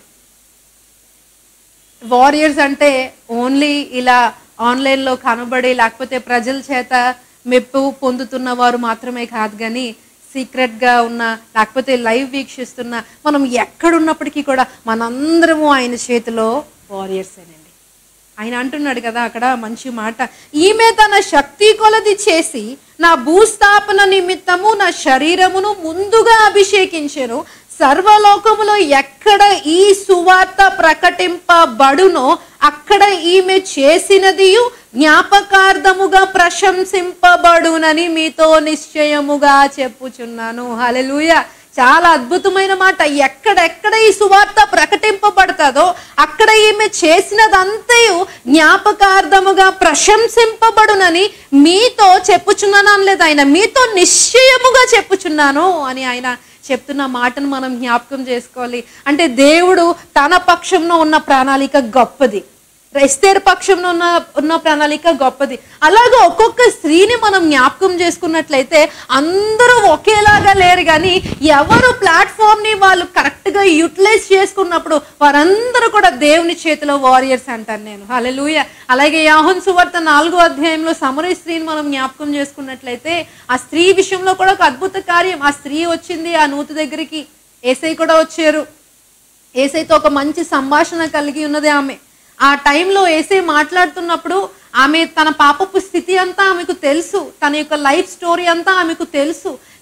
వారియర్స్ అంటే ఓన్లీ ఇలా ఆన్లైన్లో కనబడి, లేకపోతే ప్రజల చేత మెప్పు పొందుతున్న వారు మాత్రమే కాదు, కానీ సీక్రెట్గా ఉన్న, లేకపోతే లైవ్ వీక్షిస్తున్న మనం ఎక్కడున్నప్పటికీ కూడా మనందరము ఆయన చేతిలో వారియర్సేనండి. ఆయన అంటున్నాడు కదా అక్కడ మంచి మాట, ఈమె తన శక్తి కొలది చేసి నా భూస్థాపన నిమిత్తము నా శరీరమును ముందుగా అభిషేకించెను. సర్వలోకములో ఎక్కడ ఈ సువార్త ప్రకటింపబడునో అక్కడ ఈమె చేసినది జ్ఞాపకార్థముగా ప్రశంసింపబడునని మీతో నిశ్చయముగా చెప్పుచున్నాను. హల్లెలూయా. చాలా అద్భుతమైన మాట. ఎక్కడెక్కడ ఈ సువార్త ప్రకటింపబడతాదో అక్కడ ఈమె చేసినదంతయు జ్ఞాపకార్థముగా ప్రశంసింపబడునని మీతో చెప్పుచున్నాను అనలేదు ఆయన, మీతో నిశ్చయముగా చెప్పుచున్నాను అని ఆయన చెప్తున్న మాటను మనం జ్ఞాపకం చేసుకోవాలి. అంటే దేవుడు తన పక్షంలో ఉన్న ప్రణాళిక గొప్పది, ఎస్తేరు పక్షంలో ఉన్న ఉన్న ప్రణాళిక గొప్పది. అలాగే ఒక్కొక్క స్త్రీని మనం జ్ఞాపకం చేసుకున్నట్లయితే అందరూ ఒకేలాగా లేరు, కానీ ఎవరు ప్లాట్ఫామ్ని వాళ్ళు కరెక్ట్గా యూటిలైజ్ చేసుకున్నప్పుడు వారందరూ కూడా దేవుని చేతిలో వారియర్స్ అంటాను నేను. హల్లెలూయా. అలాగే యోహాను సువార్త నాలుగో అధ్యాయంలో సమరయ స్త్రీని మనం జ్ఞాపకం చేసుకున్నట్లయితే ఆ స్త్రీ విషయంలో కూడా ఒక అద్భుత కార్యం. ఆ స్త్రీ వచ్చింది ఆ నూతి దగ్గరికి, యేసయ్య కూడా వచ్చారు. యేసయ్యతో ఒక మంచి సంభాషణ కలిగి ఉన్నది ఆమె. ఆ టైంలో యేసయ్య మాట్లాడుతున్నప్పుడు ఆమె తన పాపపు స్థితి అంతా ఆమెకు తెలుసు, తన యొక్క లైఫ్ స్టోరీ అంతా ఆమెకు తెలుసు.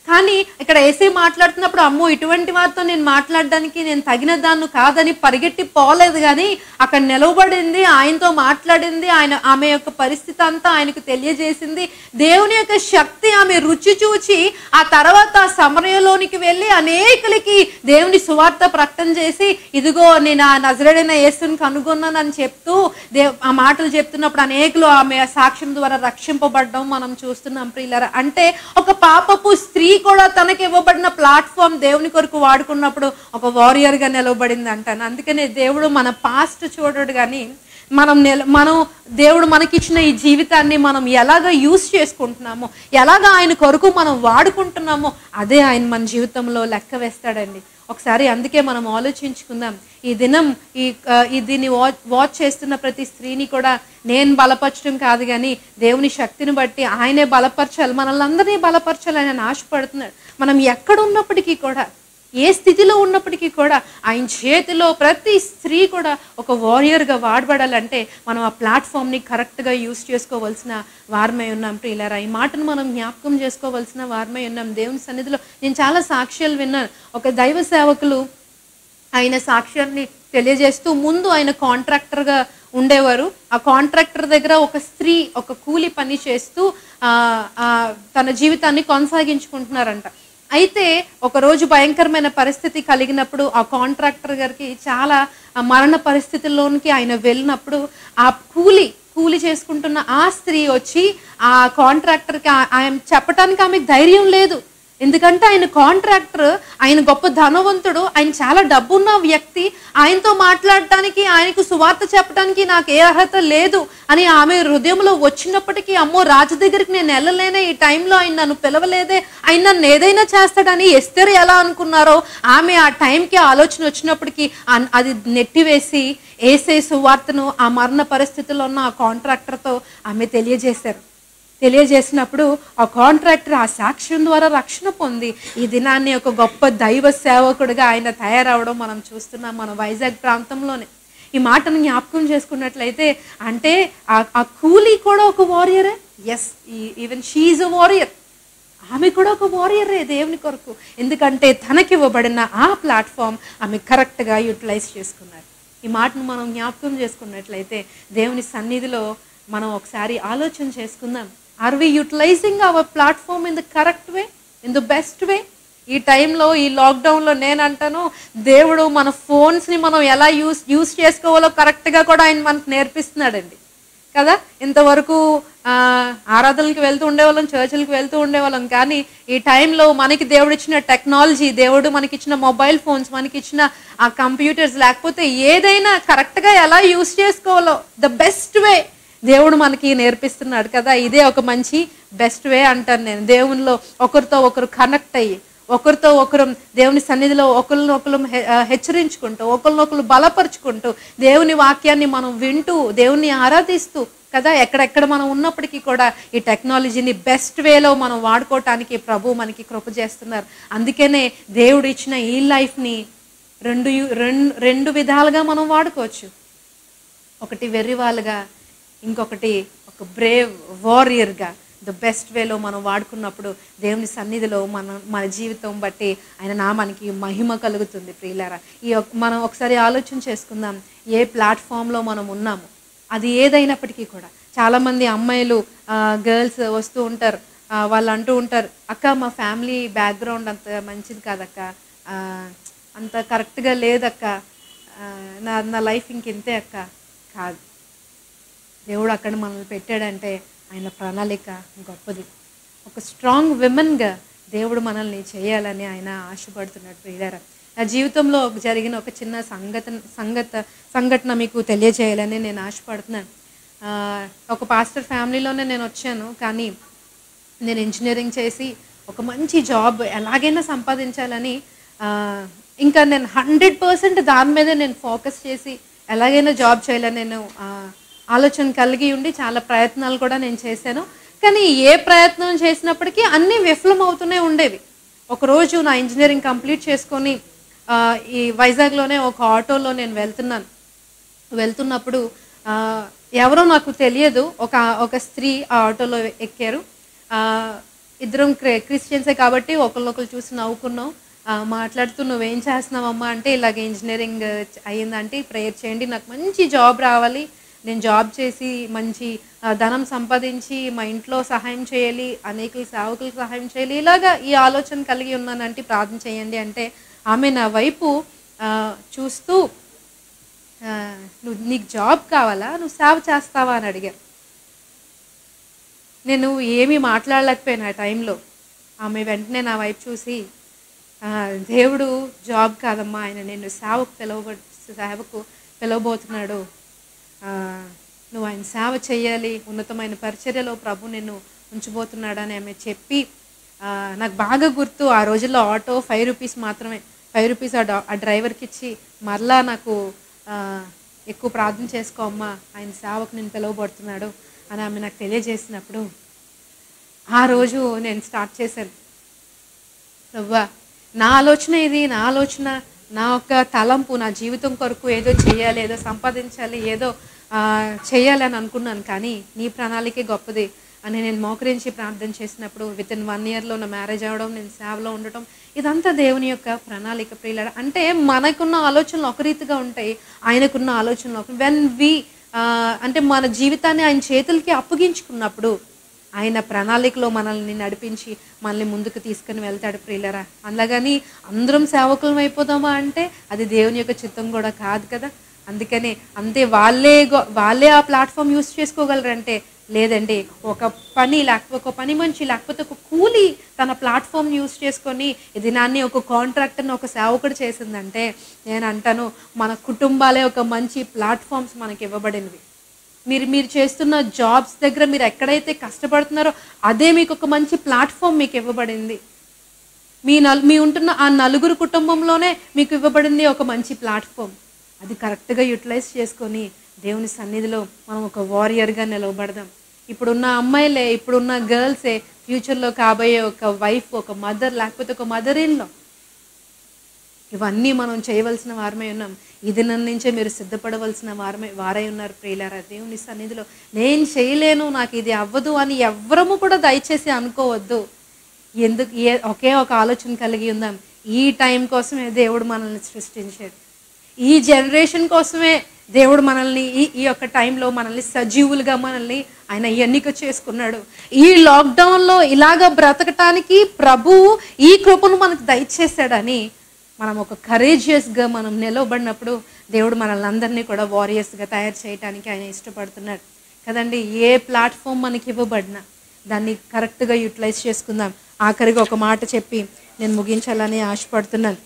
కానీ ఇక్కడ ఏసై మాట్లాడుతున్నప్పుడు అమ్మో ఇటువంటి వారితో నేను మాట్లాడడానికి నేను తగిన దాన్ని కాదని పరిగెట్టి పోలేదు, కానీ అక్కడ నిలవబడింది, ఆయనతో మాట్లాడింది, ఆయన ఆమె యొక్క పరిస్థితి అంతా ఆయనకు తెలియజేసింది. దేవుని యొక్క శక్తి ఆమె రుచి చూచి ఆ తర్వాత ఆ సమరయంలోనికి వెళ్ళి అనేకులకి దేవుని సువార్త ప్రకటన చేసి ఇదిగో నేను ఆ నజరేడైన యేసుని కనుగొన్నానని చెప్తూ దేవ్ ఆ మాటలు చెప్తున్నప్పుడు అనేకులు ఆమె సాక్ష్యం ద్వారా రక్షింపబడడం మనం చూస్తున్నాం ప్రియులారా. అంటే ఒక పాపపు స్త్రీ కూడా తనకి ఇవ్వబడిన ప్లాట్ఫామ్ దేవుని కొరకు వాడుకున్నప్పుడు ఒక వారియర్గా నిలవబడింది అంటాను. అందుకనే దేవుడు మన పాస్ట్ చూడడు, కానీ మనం నెల మనం దేవుడు మనకిచ్చిన ఈ జీవితాన్ని మనం ఎలాగ యూస్ చేసుకుంటున్నామో, ఎలాగ ఆయన కొరకు మనం వాడుకుంటున్నామో అదే ఆయన మన జీవితంలో లెక్క వేస్తాడండి ఒకసారి. అందుకే మనం ఆలోచించుకుందాం. ఈ దినం ఈ ఈ దీన్ని వాచ్ వాచ్ చేస్తున్న ప్రతి స్త్రీని కూడా నేను బలపరచడం కాదు, కానీ దేవుని శక్తిని బట్టి ఆయనే బలపరచాలి, మనల్ని అందరినీ బలపరచాలి ఆయన ఆశపడుతున్నాడు. మనం ఎక్కడ ఉన్నప్పటికీ కూడా, ఏ స్థితిలో ఉన్నప్పటికీ కూడా ఆయన చేతిలో ప్రతి స్త్రీ కూడా ఒక వారియర్గా వాడబడాలంటే మనం ఆ ప్లాట్ఫామ్ని కరెక్ట్గా యూస్ చేసుకోవాల్సిన వారమై ఉన్నాం ప్రియులారా. ఈ మాటను మనం జ్ఞాపకం చేసుకోవాల్సిన వారమై ఉన్నాం. దేవుని సన్నిధిలో నేను చాలా సాక్ష్యాలు విన్నాను. ఒక దైవ సేవకులు ఆయన సాక్ష్యాన్ని తెలియజేస్తూ ముందు ఆయన కాంట్రాక్టర్గా ఉండేవారు. ఆ కాంట్రాక్టర్ దగ్గర ఒక స్త్రీ ఒక కూలి పని చేస్తూ తన జీవితాన్ని కొనసాగించుకుంటున్నారంట. అయితే ఒకరోజు భయంకరమైన పరిస్థితి కలిగినప్పుడు ఆ కాంట్రాక్టర్ గారికి చాలా మరణ పరిస్థితుల్లోనికి ఆయన వెళ్ళినప్పుడు ఆ కూలి కూలి చేసుకుంటున్న ఆ స్త్రీ వచ్చి ఆ కాంట్రాక్టర్కి ఆయన చెప్పడానికి ఆమెకు ధైర్యం లేదు. ఎందుకంటే ఆయన కాంట్రాక్టర్, ఆయన గొప్ప ధనవంతుడు, ఆయన చాలా డబ్బున్న వ్యక్తి, ఆయనతో మాట్లాడటానికి ఆయనకు సువార్త చెప్పడానికి నాకు ఏ అర్హత లేదు అని ఆమె హృదయంలో వచ్చినప్పటికీ అమ్మో రాజు దగ్గరికి నేను వెళ్ళలేనే, ఈ టైంలో ఆయన నన్ను పిలవలేదే, ఆయన నన్ను ఏదైనా చేస్తాడని ఎస్తేరు ఎలా అనుకున్నారో ఆమె ఆ టైంకి ఆలోచన వచ్చినప్పటికీ అది నెట్టివేసి యేసే సువార్తను ఆ మరణ పరిస్థితుల్లో ఉన్న ఆ కాంట్రాక్టర్తో ఆమె తెలియజేశారు. తెలియజేసినప్పుడు ఆ కాంట్రాక్టర్ ఆ సాక్ష్యం ద్వారా రక్షణ పొంది ఈ దినాన్ని ఒక గొప్ప దైవ సేవకుడిగా ఆయన తయారవడం మనం చూస్తున్నాం మన వైజాగ్ ప్రాంతంలోనే. ఈ మాటను జ్ఞాపకం చేసుకున్నట్లయితే అంటే ఆ కూలీ కూడా ఒక వారియరే. Yes, even she a warrior. ఆమె కూడా ఒక వారియరే దేవుని కొరకు. ఎందుకంటే తనకివ్వబడిన ఆ ప్లాట్ఫామ్ ఆమె కరెక్ట్గా యూటిలైజ్ చేసుకున్నారు. ఈ మాటను మనం జ్ఞాపకం చేసుకున్నట్లయితే దేవుని సన్నిధిలో మనం ఒకసారి ఆలోచన చేసుకుందాం. Are we utilizing our platform in the correct way, in the best way? ఈ టైంలో ఈ లాక్డౌన్లో నేను అంటాను దేవుడు మన ఫోన్స్ని మనం ఎలా యూస్ యూస్ చేసుకోవాలో కరెక్ట్గా కూడా ఆయన మనకు నేర్పిస్తున్నాడండి కదా. ఇంతవరకు ఆరాధనలకు వెళ్తూ ఉండేవాళ్ళం, చర్చిలకు వెళ్తూ ఉండేవాళ్ళం, కానీ ఈ టైంలో మనకి దేవుడు ఇచ్చిన టెక్నాలజీ, దేవుడు మనకిచ్చిన మొబైల్ ఫోన్స్, మనకిచ్చిన ఆ కంప్యూటర్స్, లేకపోతే ఏదైనా కరెక్ట్గా ఎలా యూస్ చేసుకోవాలో ద బెస్ట్ వే దేవుడు మనకి నేర్పిస్తున్నాడు కదా. ఇదే ఒక మంచి బెస్ట్ వే అంటాను నేను. దేవునిలో ఒకరితో ఒకరు కనెక్ట్ అయ్యి, ఒకరితో ఒకరు దేవుని సన్నిధిలో ఒకరినొకరు హెచ్చరించుకుంటూ, ఒకరినొకరు బలపరుచుకుంటూ, దేవుని వాక్యాన్ని మనం వింటూ, దేవుని ఆరాధిస్తూ కదా, ఎక్కడెక్కడ మనం ఉన్నప్పటికీ కూడా ఈ టెక్నాలజీని బెస్ట్ వేలో మనం వాడుకోవటానికి ప్రభు మనకి కృప చేస్తున్నారు. అందుకనే దేవుడు ఇచ్చిన ఈ లైఫ్ని రెండు రెండు రెండు విధాలుగా మనం వాడుకోవచ్చు. ఒకటి వెర్రివాళ్ళుగా, ఇంకొకటి ఒక బ్రేవ్ వారియర్గా ద బెస్ట్ వేలో మనం వాడుకున్నప్పుడు దేవుని సన్నిధిలో మన మన జీవితం బట్టి ఆయన నామానికి మహిమ కలుగుతుంది ప్రియులారా. ఈ మనం ఒకసారి ఆలోచన చేసుకుందాం, ఏ ప్లాట్ఫామ్లో మనం ఉన్నాము. అది ఏదైనప్పటికీ కూడా చాలామంది అమ్మాయిలు గర్ల్స్ వస్తూ ఉంటారు, వాళ్ళు అంటూ ఉంటారు అక్క మా ఫ్యామిలీ బ్యాక్గ్రౌండ్ అంత మంచిది కాదక్క, అంత కరెక్ట్గా లేదక్క, నా నా లైఫ్ ఇంకెంతే అక్క. కాదు, దేవుడు అక్కడ మనల్ని పెట్టాడంటే ఆయన ప్రణాళిక గొప్పది. ఒక స్ట్రాంగ్ విమెన్గా దేవుడు మనల్ని చేయాలని ఆయన ఆశపడుతున్నాడు ప్రియులారా. నా జీవితంలో జరిగిన ఒక చిన్న సంగత సంగత సంఘటన మీకు తెలియజేయాలని నేను ఆశపడుతున్నాను. ఒక పాస్టర్ ఫ్యామిలీలోనే నేను వచ్చాను, కానీ నేను ఇంజనీరింగ్ చేసి ఒక మంచి జాబ్ ఎలాగైనా సంపాదించాలని ఇంకా నేను హండ్రెడ్ పర్సెంట్ దాని మీదే నేను ఫోకస్ చేసి ఎలాగైనా జాబ్ చేయాలని నేను ఆలోచన కలిగి ఉండి చాలా ప్రయత్నాలు కూడా నేను చేశాను. కానీ ఏ ప్రయత్నం చేసినప్పటికీ అన్నీ విఫలం అవుతూనే ఉండేవి. ఒకరోజు నా ఇంజనీరింగ్ కంప్లీట్ చేసుకొని ఈ వైజాగ్లోనే ఒక ఆటోలో నేను వెళ్తున్నాను. వెళ్తున్నప్పుడు ఎవరో నాకు తెలియదు, ఒక ఒక స్త్రీ ఆ ఆటోలో ఎక్కారు. ఇద్దరం క్రి క్రిస్టియన్సే కాబట్టి ఒకళ్ళొకళ్ళు చూసి నవ్వుకున్నాం. ఆహ్, మాట్లాడుతూ "నువ్వేం చేస్తున్నావమ్మా?" అంటే ఇలాగ ఇంజినీరింగ్ అయిందంటే ప్రేయర్ చేయండి. నాకు మంచి జాబ్ రావాలి. నేను జాబ్ చేసి మంచి ఆహ్, ధనం సంపాదించి మా ఇంట్లో సహాయం చేయాలి. అనేకుల సేవకులకు సహాయం చేయాలి. ఇలాగా ఈ ఆలోచన కలిగి ఉన్నానంటే ప్రార్థన చేయండి అంటే ఆమె నా వైపు ఆహ్, చూస్తూ ఆహ్, "నువ్వు నీకు జాబ్ కావాలా? నువ్వు సేవ చేస్తావా?" అని అడిగారు. నేను ఏమీ మాట్లాడలేకపోయాను ఆ టైంలో. ఆమె వెంటనే నా వైపు చూసి ఆహ్, "దేవుడు జాబ్ కాదమ్మా, ఆయన నిన్ను సేవకు పిలవబ సేవకు పిలవబోతున్నాడు. ఆహ్, నువ్వు ఆయన సేవ చేయాలి. ఉన్నతమైన పరిచర్యలో ప్రభు నిన్ను ఉంచబోతున్నాడని" ఆమె చెప్పి ఆహ్, నాకు బాగా గుర్తు ఆ రోజుల్లో ఆటో ఐదు రూపీస్ మాత్రమే. ఐదు రూపీస్ ఆ డా ఆ డ్రైవర్‌కిచ్చి మరలా నాకు ఆహ్, "ఎక్కువ ప్రార్థన చేసుకో అమ్మా, ఆయన సేవకు నిన్ను పిలవబడుతున్నాడు" అని ఆమె నాకు తెలియజేసినప్పుడు, ఆ రోజు నేను స్టార్ట్ చేశాను. ప్రభువా! నా ఆలోచన ఇది. నా ఆలోచన, నా యొక్క తలంపు, నా జీవితం కొరకు ఏదో చేయాలి, ఏదో సంపాదించాలి, ఏదో ఆహ్, చేయాలి అని అనుకున్నాను. కానీ నీ ప్రణాళికే గొప్పది అని నేను మోకరించి ప్రార్థన చేసినప్పుడు వితిన్ వన్ ఇయర్‌లో నా మ్యారేజ్ అవ్వడం, నేను సేవలో ఉండటం, ఇదంతా దేవుని యొక్క ప్రణాళిక ప్రియులారా. అంటే మనకున్న ఆలోచనలు ఒక రీతిగా ఉంటాయి. ఆయనకున్న ఆలోచనలు ఒక వెన్ వి ఆహ్, అంటే మన జీవితాన్ని ఆయన చేతులకి అప్పగించుకున్నప్పుడు ఆయన ప్రణాళికలో మనల్ని నడిపించి మనల్ని ముందుకు తీసుకొని వెళ్తాడు ప్రియులరా. అలాగని అందరం సేవకులం అయిపోదామా అంటే అది దేవుని యొక్క చిత్తం కూడా కాదు కదా. అందుకనే అంతే వాళ్ళే గొ వాళ్ళే ఆ ప్లాట్‌ఫామ్ యూజ్ చేసుకోగలరంటే లేదండి. ఒక పని లేకపోతే ఒక పని మనిషి లేకపోతే ఒక కూలి తన ప్లాట్‌ఫామ్ యూజ్ చేసుకొని ఈ దినాన్ని ఒక కాంట్రాక్టర్‌ని ఒక సేవకుడు చేసిందంటే నేను అంటాను మన కుటుంబాలే ఒక మంచి ప్లాట్‌ఫామ్స్ మనకి ఇవ్వబడినవి. మీరు మీరు చేస్తున్న జాబ్స్ దగ్గర మీరు ఎక్కడైతే కష్టపడుతున్నారో అదే మీకు ఒక మంచి ప్లాట్‌ఫామ్ మీకు ఇవ్వబడింది. మీ నలు మీ ఉంటున్న ఆ నలుగురు కుటుంబంలోనే మీకు ఇవ్వబడింది ఒక మంచి ప్లాట్‌ఫామ్. అది కరెక్ట్‌గా యుటిలైజ్ చేసుకొని దేవుని సన్నిధిలో మనం ఒక వారియర్‌గా నిలవబడదాం. ఇప్పుడున్న అమ్మాయిలే, ఇప్పుడున్న గర్ల్సే ఫ్యూచర్‌లో కాబోయే ఒక వైఫ్, ఒక మదర్ లేకపోతే ఒక మదర్ ఇన్ లా. ఇవన్నీ మనం చేయవలసిన వారమై ఉన్నాం. ఈ దినం నుంచే మీరు సిద్ధపడవలసిన వారమై వారై ఉన్నారు ప్రియులారా. దేవుని సన్నిధిలో నేను చేయలేను, నాకు ఇది అవ్వదు అని ఎవ్వరము కూడా దయచేసి అనుకోవద్దు. ఎందుకు ఏ ఒకే ఒక ఆలోచన కలిగి ఉందాం. ఈ టైం కోసమే దేవుడు మనల్ని సృష్టించాడు. ఈ జనరేషన్ కోసమే దేవుడు మనల్ని ఈ ఈ యొక్క టైంలో మనల్ని సజీవులుగా మనల్ని ఆయన ఎన్నిక చేసుకున్నాడు. ఈ లాక్డౌన్‌లో ఇలాగ బ్రతకటానికి ప్రభువు ఈ కృపను మనకు దయచేశాడని మనం ఒక కరేజియస్‌గా మనం నిలవబడినప్పుడు దేవుడు మనల్ని అందరినీ కూడా వారియర్స్‌గా తయారు చేయడానికి ఆయన ఇష్టపడుతున్నాడు కదండి. ఏ ప్లాట్‌ఫామ్ మనకి ఇవ్వబడినా దాన్ని కరెక్ట్‌గా యూటిలైజ్ చేసుకుందాం. ఆఖరిగా ఒక మాట చెప్పి నేను ముగించాలని ఆశపడుతున్నాను.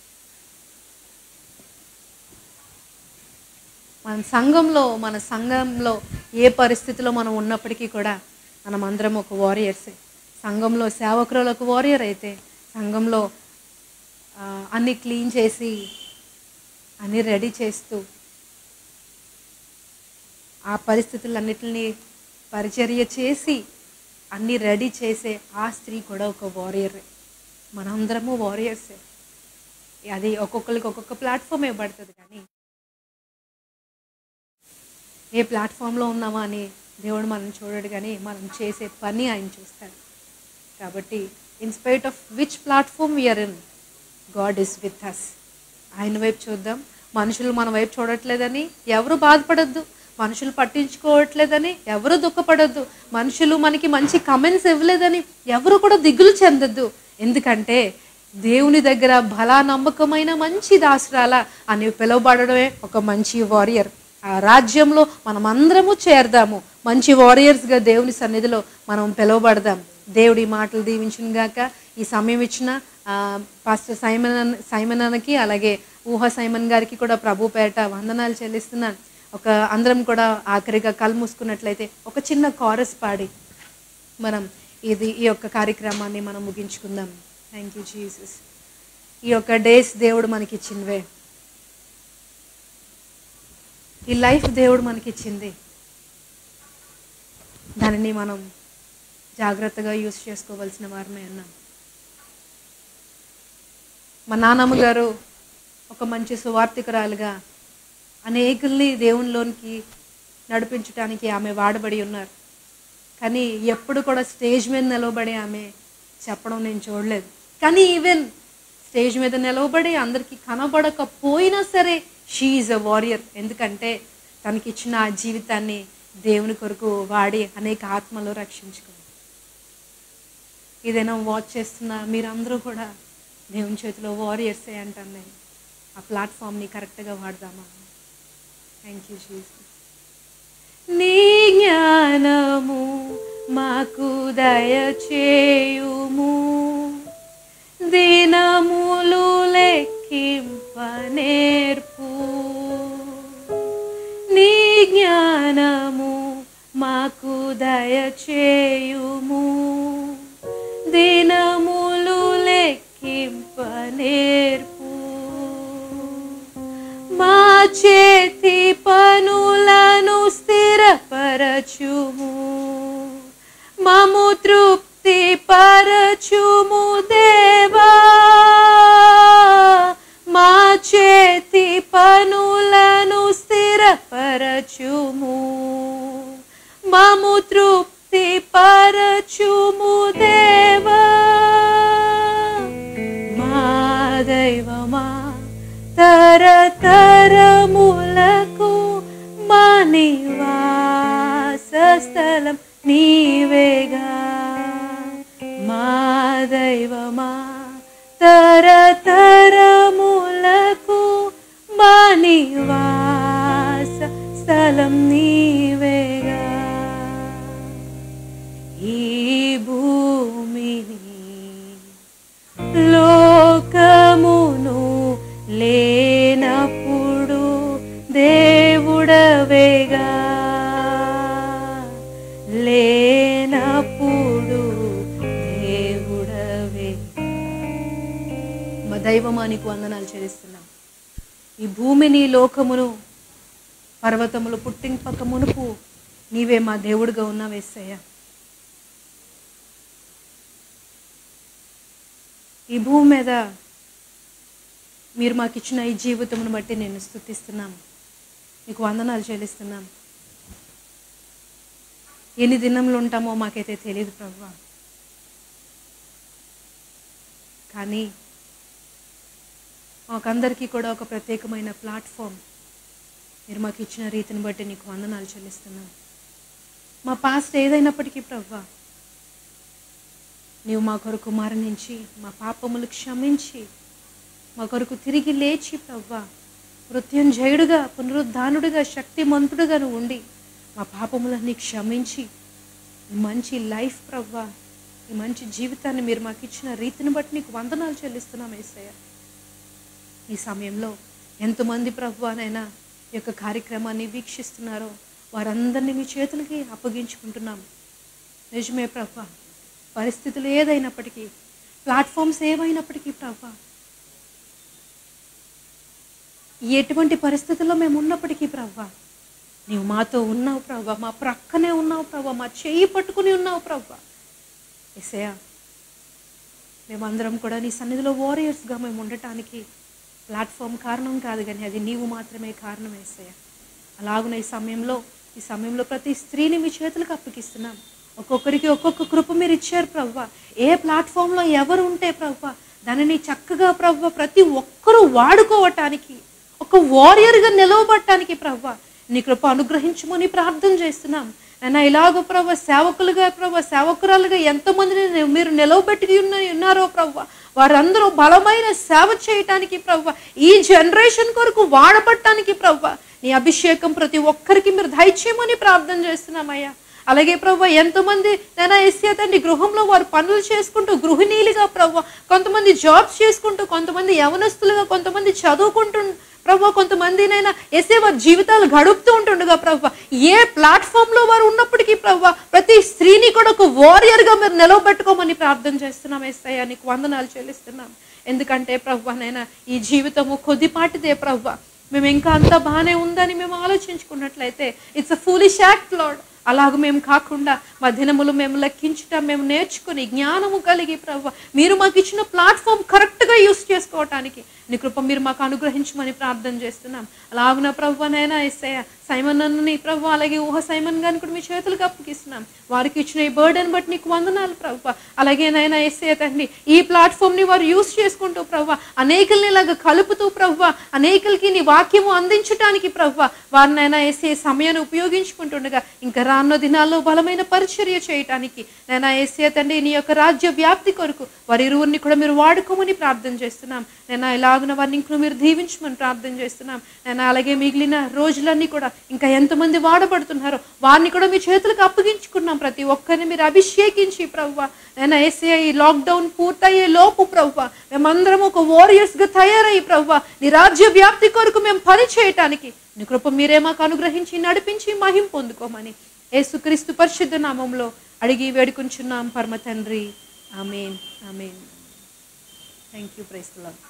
మన సంఘంలో మన సంఘంలో ఏ పరిస్థితిలో మనం ఉన్నప్పటికీ కూడా మనం అందరం ఒక వారియర్సే. సంఘంలో సేవకురాలు ఒక వారియర్ అయితే సంఘంలో ఆ, అన్నీ క్లీన్ చేసి అన్నీ రెడీ చేస్తూ ఆ పరిస్థితులన్నిటిని పరిచర్య చేసి అన్నీ రెడీ చేసే ఆ స్త్రీ కూడా ఒక వారియరే. మనందరము వారియర్సే. అది ఒక్కొక్కరికి ఒక్కొక్క ప్లాట్ఫామ్ ఇవ్వబడుతుంది. కానీ ఏ ప్లాట్ఫామ్లో ఉన్నామా అని దేవుడు మనం చూడడు, కానీ మనం చేసే పని ఆయన చూస్తాడు. కాబట్టి in spite of which platform we are in, God is with us. ఆయన వైపు చూద్దాం. మనుషులు మన వైపు చూడట్లేదని ఎవరు బాధపడద్దు, మనుషులు పట్టించుకోవట్లేదని ఎవరు దుఃఖపడద్దు, మనుషులు మనకి మంచి కమెంట్స్ ఇవ్వలేదని ఎవరు కూడా దిగులు చెందద్దు. ఎందుకంటే దేవుని దగ్గర బలా నమ్మకమైన మంచి దాసురాల అని పిలువబడడమే ఒక మంచి వారియర్. ఆ రాజ్యంలో మనం అందరము చేరదాము. మంచి వారియర్స్గా దేవుని సన్నిధిలో మనం పిలువబడదాం. దేవుడి మాటలు దీవించును గాక. ఈ సమయం ఇచ్చిన పాస్టర్ సైమన్ సైమన్ అన్నకి అలాగే ఊహ సైమన్ గారికి కూడా ప్రభు పేరట వందనాలు చెల్లిస్తున్నాను. ఒక అందరం కూడా ఆఖరిగా కళ్ళు మూసుకున్నట్లయితే ఒక చిన్న కారస్ పాడి మనం ఇది ఈ యొక్క కార్యక్రమాన్ని మనం ముగించుకుందాం. Thank you Jesus. ఈ యొక్క డేస్ దేవుడు మనకి ఇచ్చినవే, ఈ లైఫ్ దేవుడు మనకి ఇచ్చింది. దానిని మనం జాగ్రత్తగా యూస్ చేసుకోవాల్సిన వారమే ఉన్నాం. మా నాన్నమ్మ గారు ఒక మంచి సువార్థికురాలుగా అనేకుల్ని దేవునిలోనికి నడిపించడానికి ఆమె వాడబడి ఉన్నారు. కానీ ఎప్పుడు కూడా స్టేజ్ మీద నిలవబడి ఆమె చెప్పడం నేను చూడలేదు. కానీ ఈవెన్ స్టేజ్ మీద నిలవబడి అందరికీ కనబడకపోయినా సరే షీ ఈజ్ అ వారియర్. ఎందుకంటే తనకిచ్చిన ఆ జీవితాన్ని దేవుని కొరకు వాడి అనేక ఆత్మలు రక్షించుకుంది. ఏదైనా వాచ్ చేస్తున్న మీరందరూ కూడా దేవుని చేతిలో వారియర్సే అంటాను నేను. ఆ ప్లాట్ఫామ్ని కరెక్ట్గా వాడదామా? Thank you Jesus. నీ జ్ఞానము మాకు దయచేయుము, దినములు లెక్కింపనేర్పు. నీ జ్ఞానము మాకు దయచేయుము, దినములు లెక్కింపనేర్పు. మా చేతి పనులను స్థిరపరచుము, మము తృప్తి పరచుము దేవా. మా చేతి పనులను స్థిరపరచుము, మము తృప్తి పరచుము దేవా. మా దైవమా తరతరములకు మా నివాస స్థలం నీవేగా. మా దైవమా తరతరములకు మా నివాస స్థలం నీవేగా. ఈ భూమిని లోకమును లేనప్పుడు దేవుడవేగా, లేనప్పుడు దేవుడవేగా. మా దైవమా నీకు వందనాలు చెల్లిస్తున్నాం. ఈ భూమిని లోకమును పర్వతములు పుట్టింపక మునుపు నీవే మా దేవుడుగా ఉన్నావు యేసయ్యా. ఈ భూమి మీద మీరు మాకు ఇచ్చిన ఈ జీవితమును బట్టి నేను స్తుతిస్తున్నాం, నీకు వందనాలు చెల్లిస్తున్నాం. ఎన్ని దినములు ఉంటామో మాకైతే తెలియదు ప్రభువా, కానీ మాకందరికీ కూడా ఒక ప్రత్యేకమైన ప్లాట్ఫామ్ మీరు మాకు ఇచ్చిన రీతిని బట్టి నీకు వందనాలు చెల్లిస్తున్నాం. మా పాస్ట్ ఏదైనప్పటికీ ప్రభువా, నీవు మా కొరకు మరణించి మా పాపములు క్షమించి మా కొరకు తిరిగి లేచి ప్రభువా మృత్యుంజయుడుగా పునరుద్ధానుడిగా శక్తిమంతుడుగా నువ్వు ఉండి మా పాపములన్నీ క్షమించి ఈ మంచి లైఫ్ ప్రభువా, ఈ మంచి జీవితాన్ని మీరు మాకు ఇచ్చిన రీతిని బట్టి నీకు వందనాలు చెల్లిస్తున్నాం యేసయ్య. ఈ సమయంలో ఎంతమంది ప్రభువానైనా ఈ యొక్క కార్యక్రమాన్ని వీక్షిస్తున్నారో వారందరినీ మీ చేతులకి అప్పగించుకుంటున్నాం. నిజమే ప్రభువా, పరిస్థితులు ఏదైనప్పటికీ, ప్లాట్ఫామ్స్ ఏవైనప్పటికీ ప్రభువా, ఎటువంటి పరిస్థితుల్లో మేము ఉన్నప్పటికీ ప్రభువా నీవు మాతో ఉన్నావు ప్రభువా, మా ప్రక్కనే ఉన్నావు ప్రభువా, మా చెయ్యి పట్టుకుని ఉన్నావు ప్రభువా. యేసయ్యా, మేమందరం కూడా నీ సన్నిధిలో వారియర్స్గా మేము ఉండటానికి ప్లాట్ఫామ్ కారణం కాదు, కానీ అది నీవు మాత్రమే కారణం యేసయ్యా. అలాగున ఈ సమయంలో ఈ సమయంలో ప్రతి స్త్రీని మీ చేతులకు అప్పగిస్తున్నాం. ఒక్కొక్కరికి ఒక్కొక్క కృప మీరు ఇచ్చారు ప్రభువా. ఏ ప్లాట్ఫామ్లో ఎవరు ఉంటే ప్రభువా దానిని చక్కగా ప్రభువా ప్రతి ఒక్కరూ వాడుకోవటానికి, ఒక వారియర్గా నిలవబడటానికి ప్రభువా నీ కృప అనుగ్రహించమని ప్రార్థన చేస్తున్నాం. నన్ను ఇలాగో ప్రభు సేవకులుగా ప్రభు సేవకురాలుగా ఎంతమందిని మీరు నిలవబెట్టి ఉన్న ఉన్నారో ప్రభు వారందరూ బలమైన సేవ చేయటానికి ప్రభు ఈ జనరేషన్ కొరకు వాడబట్టడానికి ప్రభు నీ అభిషేకం ప్రతి ఒక్కరికి మీరు దయచేయమని ప్రార్థన చేస్తున్నామయ్యా. అలాగే ప్రభు ఎంతమంది నేను ఎస్సీ తండ్రి గృహంలో వారు పనులు చేసుకుంటూ గృహిణీలుగా ప్రభు, కొంతమంది జాబ్స్ చేసుకుంటూ, కొంతమంది యవనస్తులుగా, కొంతమంది చదువుకుంటూ ప్రభు, కొంతమందినైనా ఎస్సే వారి జీవితాలు గడుపుతూ ఉంటుండగా ప్రభు ఏ ప్లాట్ఫామ్లో వారు ఉన్నప్పటికీ ప్రభు ప్రతి స్త్రీని కూడా ఒక వారియర్గా మీరు నిలవబెట్టుకోమని ప్రార్థన చేస్తున్నాం యేసయ్యా. నీకు వందనాలు చెల్లిస్తున్నాం. ఎందుకంటే ప్రభు నైనా ఈ జీవితము కొద్దిపాటిదే ప్రభు, మేము ఇంకా అంత బాగానే ఉందని మేము ఆలోచించుకున్నట్లయితే it's a foolish act Lord. అలాగ మేము కాకుండా మా దినములు మేము లెక్కించటం మేము నేర్చుకుని జ్ఞానము కలిగి ప్రభు మీరు మాకు ఇచ్చిన ప్లాట్ఫామ్ కరెక్ట్గా యూస్ చేసుకోవటానికి నీ కృప మీరు మాకు అనుగ్రహించమని ప్రార్థన చేస్తున్నాం. అలాగున ప్రభువనైనా యేసయ్య సైమన్ అన్నని ప్రభు, అలాగే ఊహ సైమన్ గారిని కూడా మీ చేతులకు అప్పగిస్తున్నాం. వారికి ఇచ్చిన ఈ బర్డెన్ బట్టి నీకు వందనాలు ప్రభు. అలాగే నాయన యేసయ్య తండ్రి, ఈ ప్లాట్ఫామ్ని వారు యూజ్ చేసుకుంటూ ప్రభు, అనేకుల్ని ఇలాగ కలుపుతూ ప్రభు, అనేకులకి నీ వాక్యము అందించడానికి ప్రభు, వారిని నాయన యేసయ్య సమయాన్ని ఉపయోగించుకుంటుండగా ఇంకా రానున్న దినాల్లో బలమైన పరిచర్య చేయటానికి నాయన యేసయ్య తండ్రి, నీ యొక్క రాజ్య వ్యాప్తి కొరకు వారి ఇరువురిని కూడా మీరు వాడుకోమని ప్రార్థన చేస్తున్నాం. నేను ఇలాగున వారిని ఇంట్లో మీరు దీవించమని ప్రార్థన చేస్తున్నాం. నేను అలాగే మిగిలిన రోజులన్నీ కూడా ఇంకా ఎంతమంది వాడబడుతున్నారో వారిని కూడా మీ చేతులకు అప్పగించుకున్నాం. ప్రతి ఒక్కరిని మీరు అభిషేకించి ప్రభువా, నేను యేసయ్య ఈ లాక్డౌన్ పూర్తయ్యే లోపు ప్రభువా, మేమందరం ఒక వారియర్స్గా తయారయ్యి ప్రభువా, నీ రాజ్య వ్యాప్తి కొరకు మేము పని చేయటానికి నీ కృప మీరే మాకు అనుగ్రహించి నడిపించి మహిమ పొందుకోమని యేసుక్రీస్తు పరిశుద్ధ నామంలో అడిగి వేడుకుంటున్నాం పరమ తండ్రి. Amen, amen. Thank you. Praise the lord.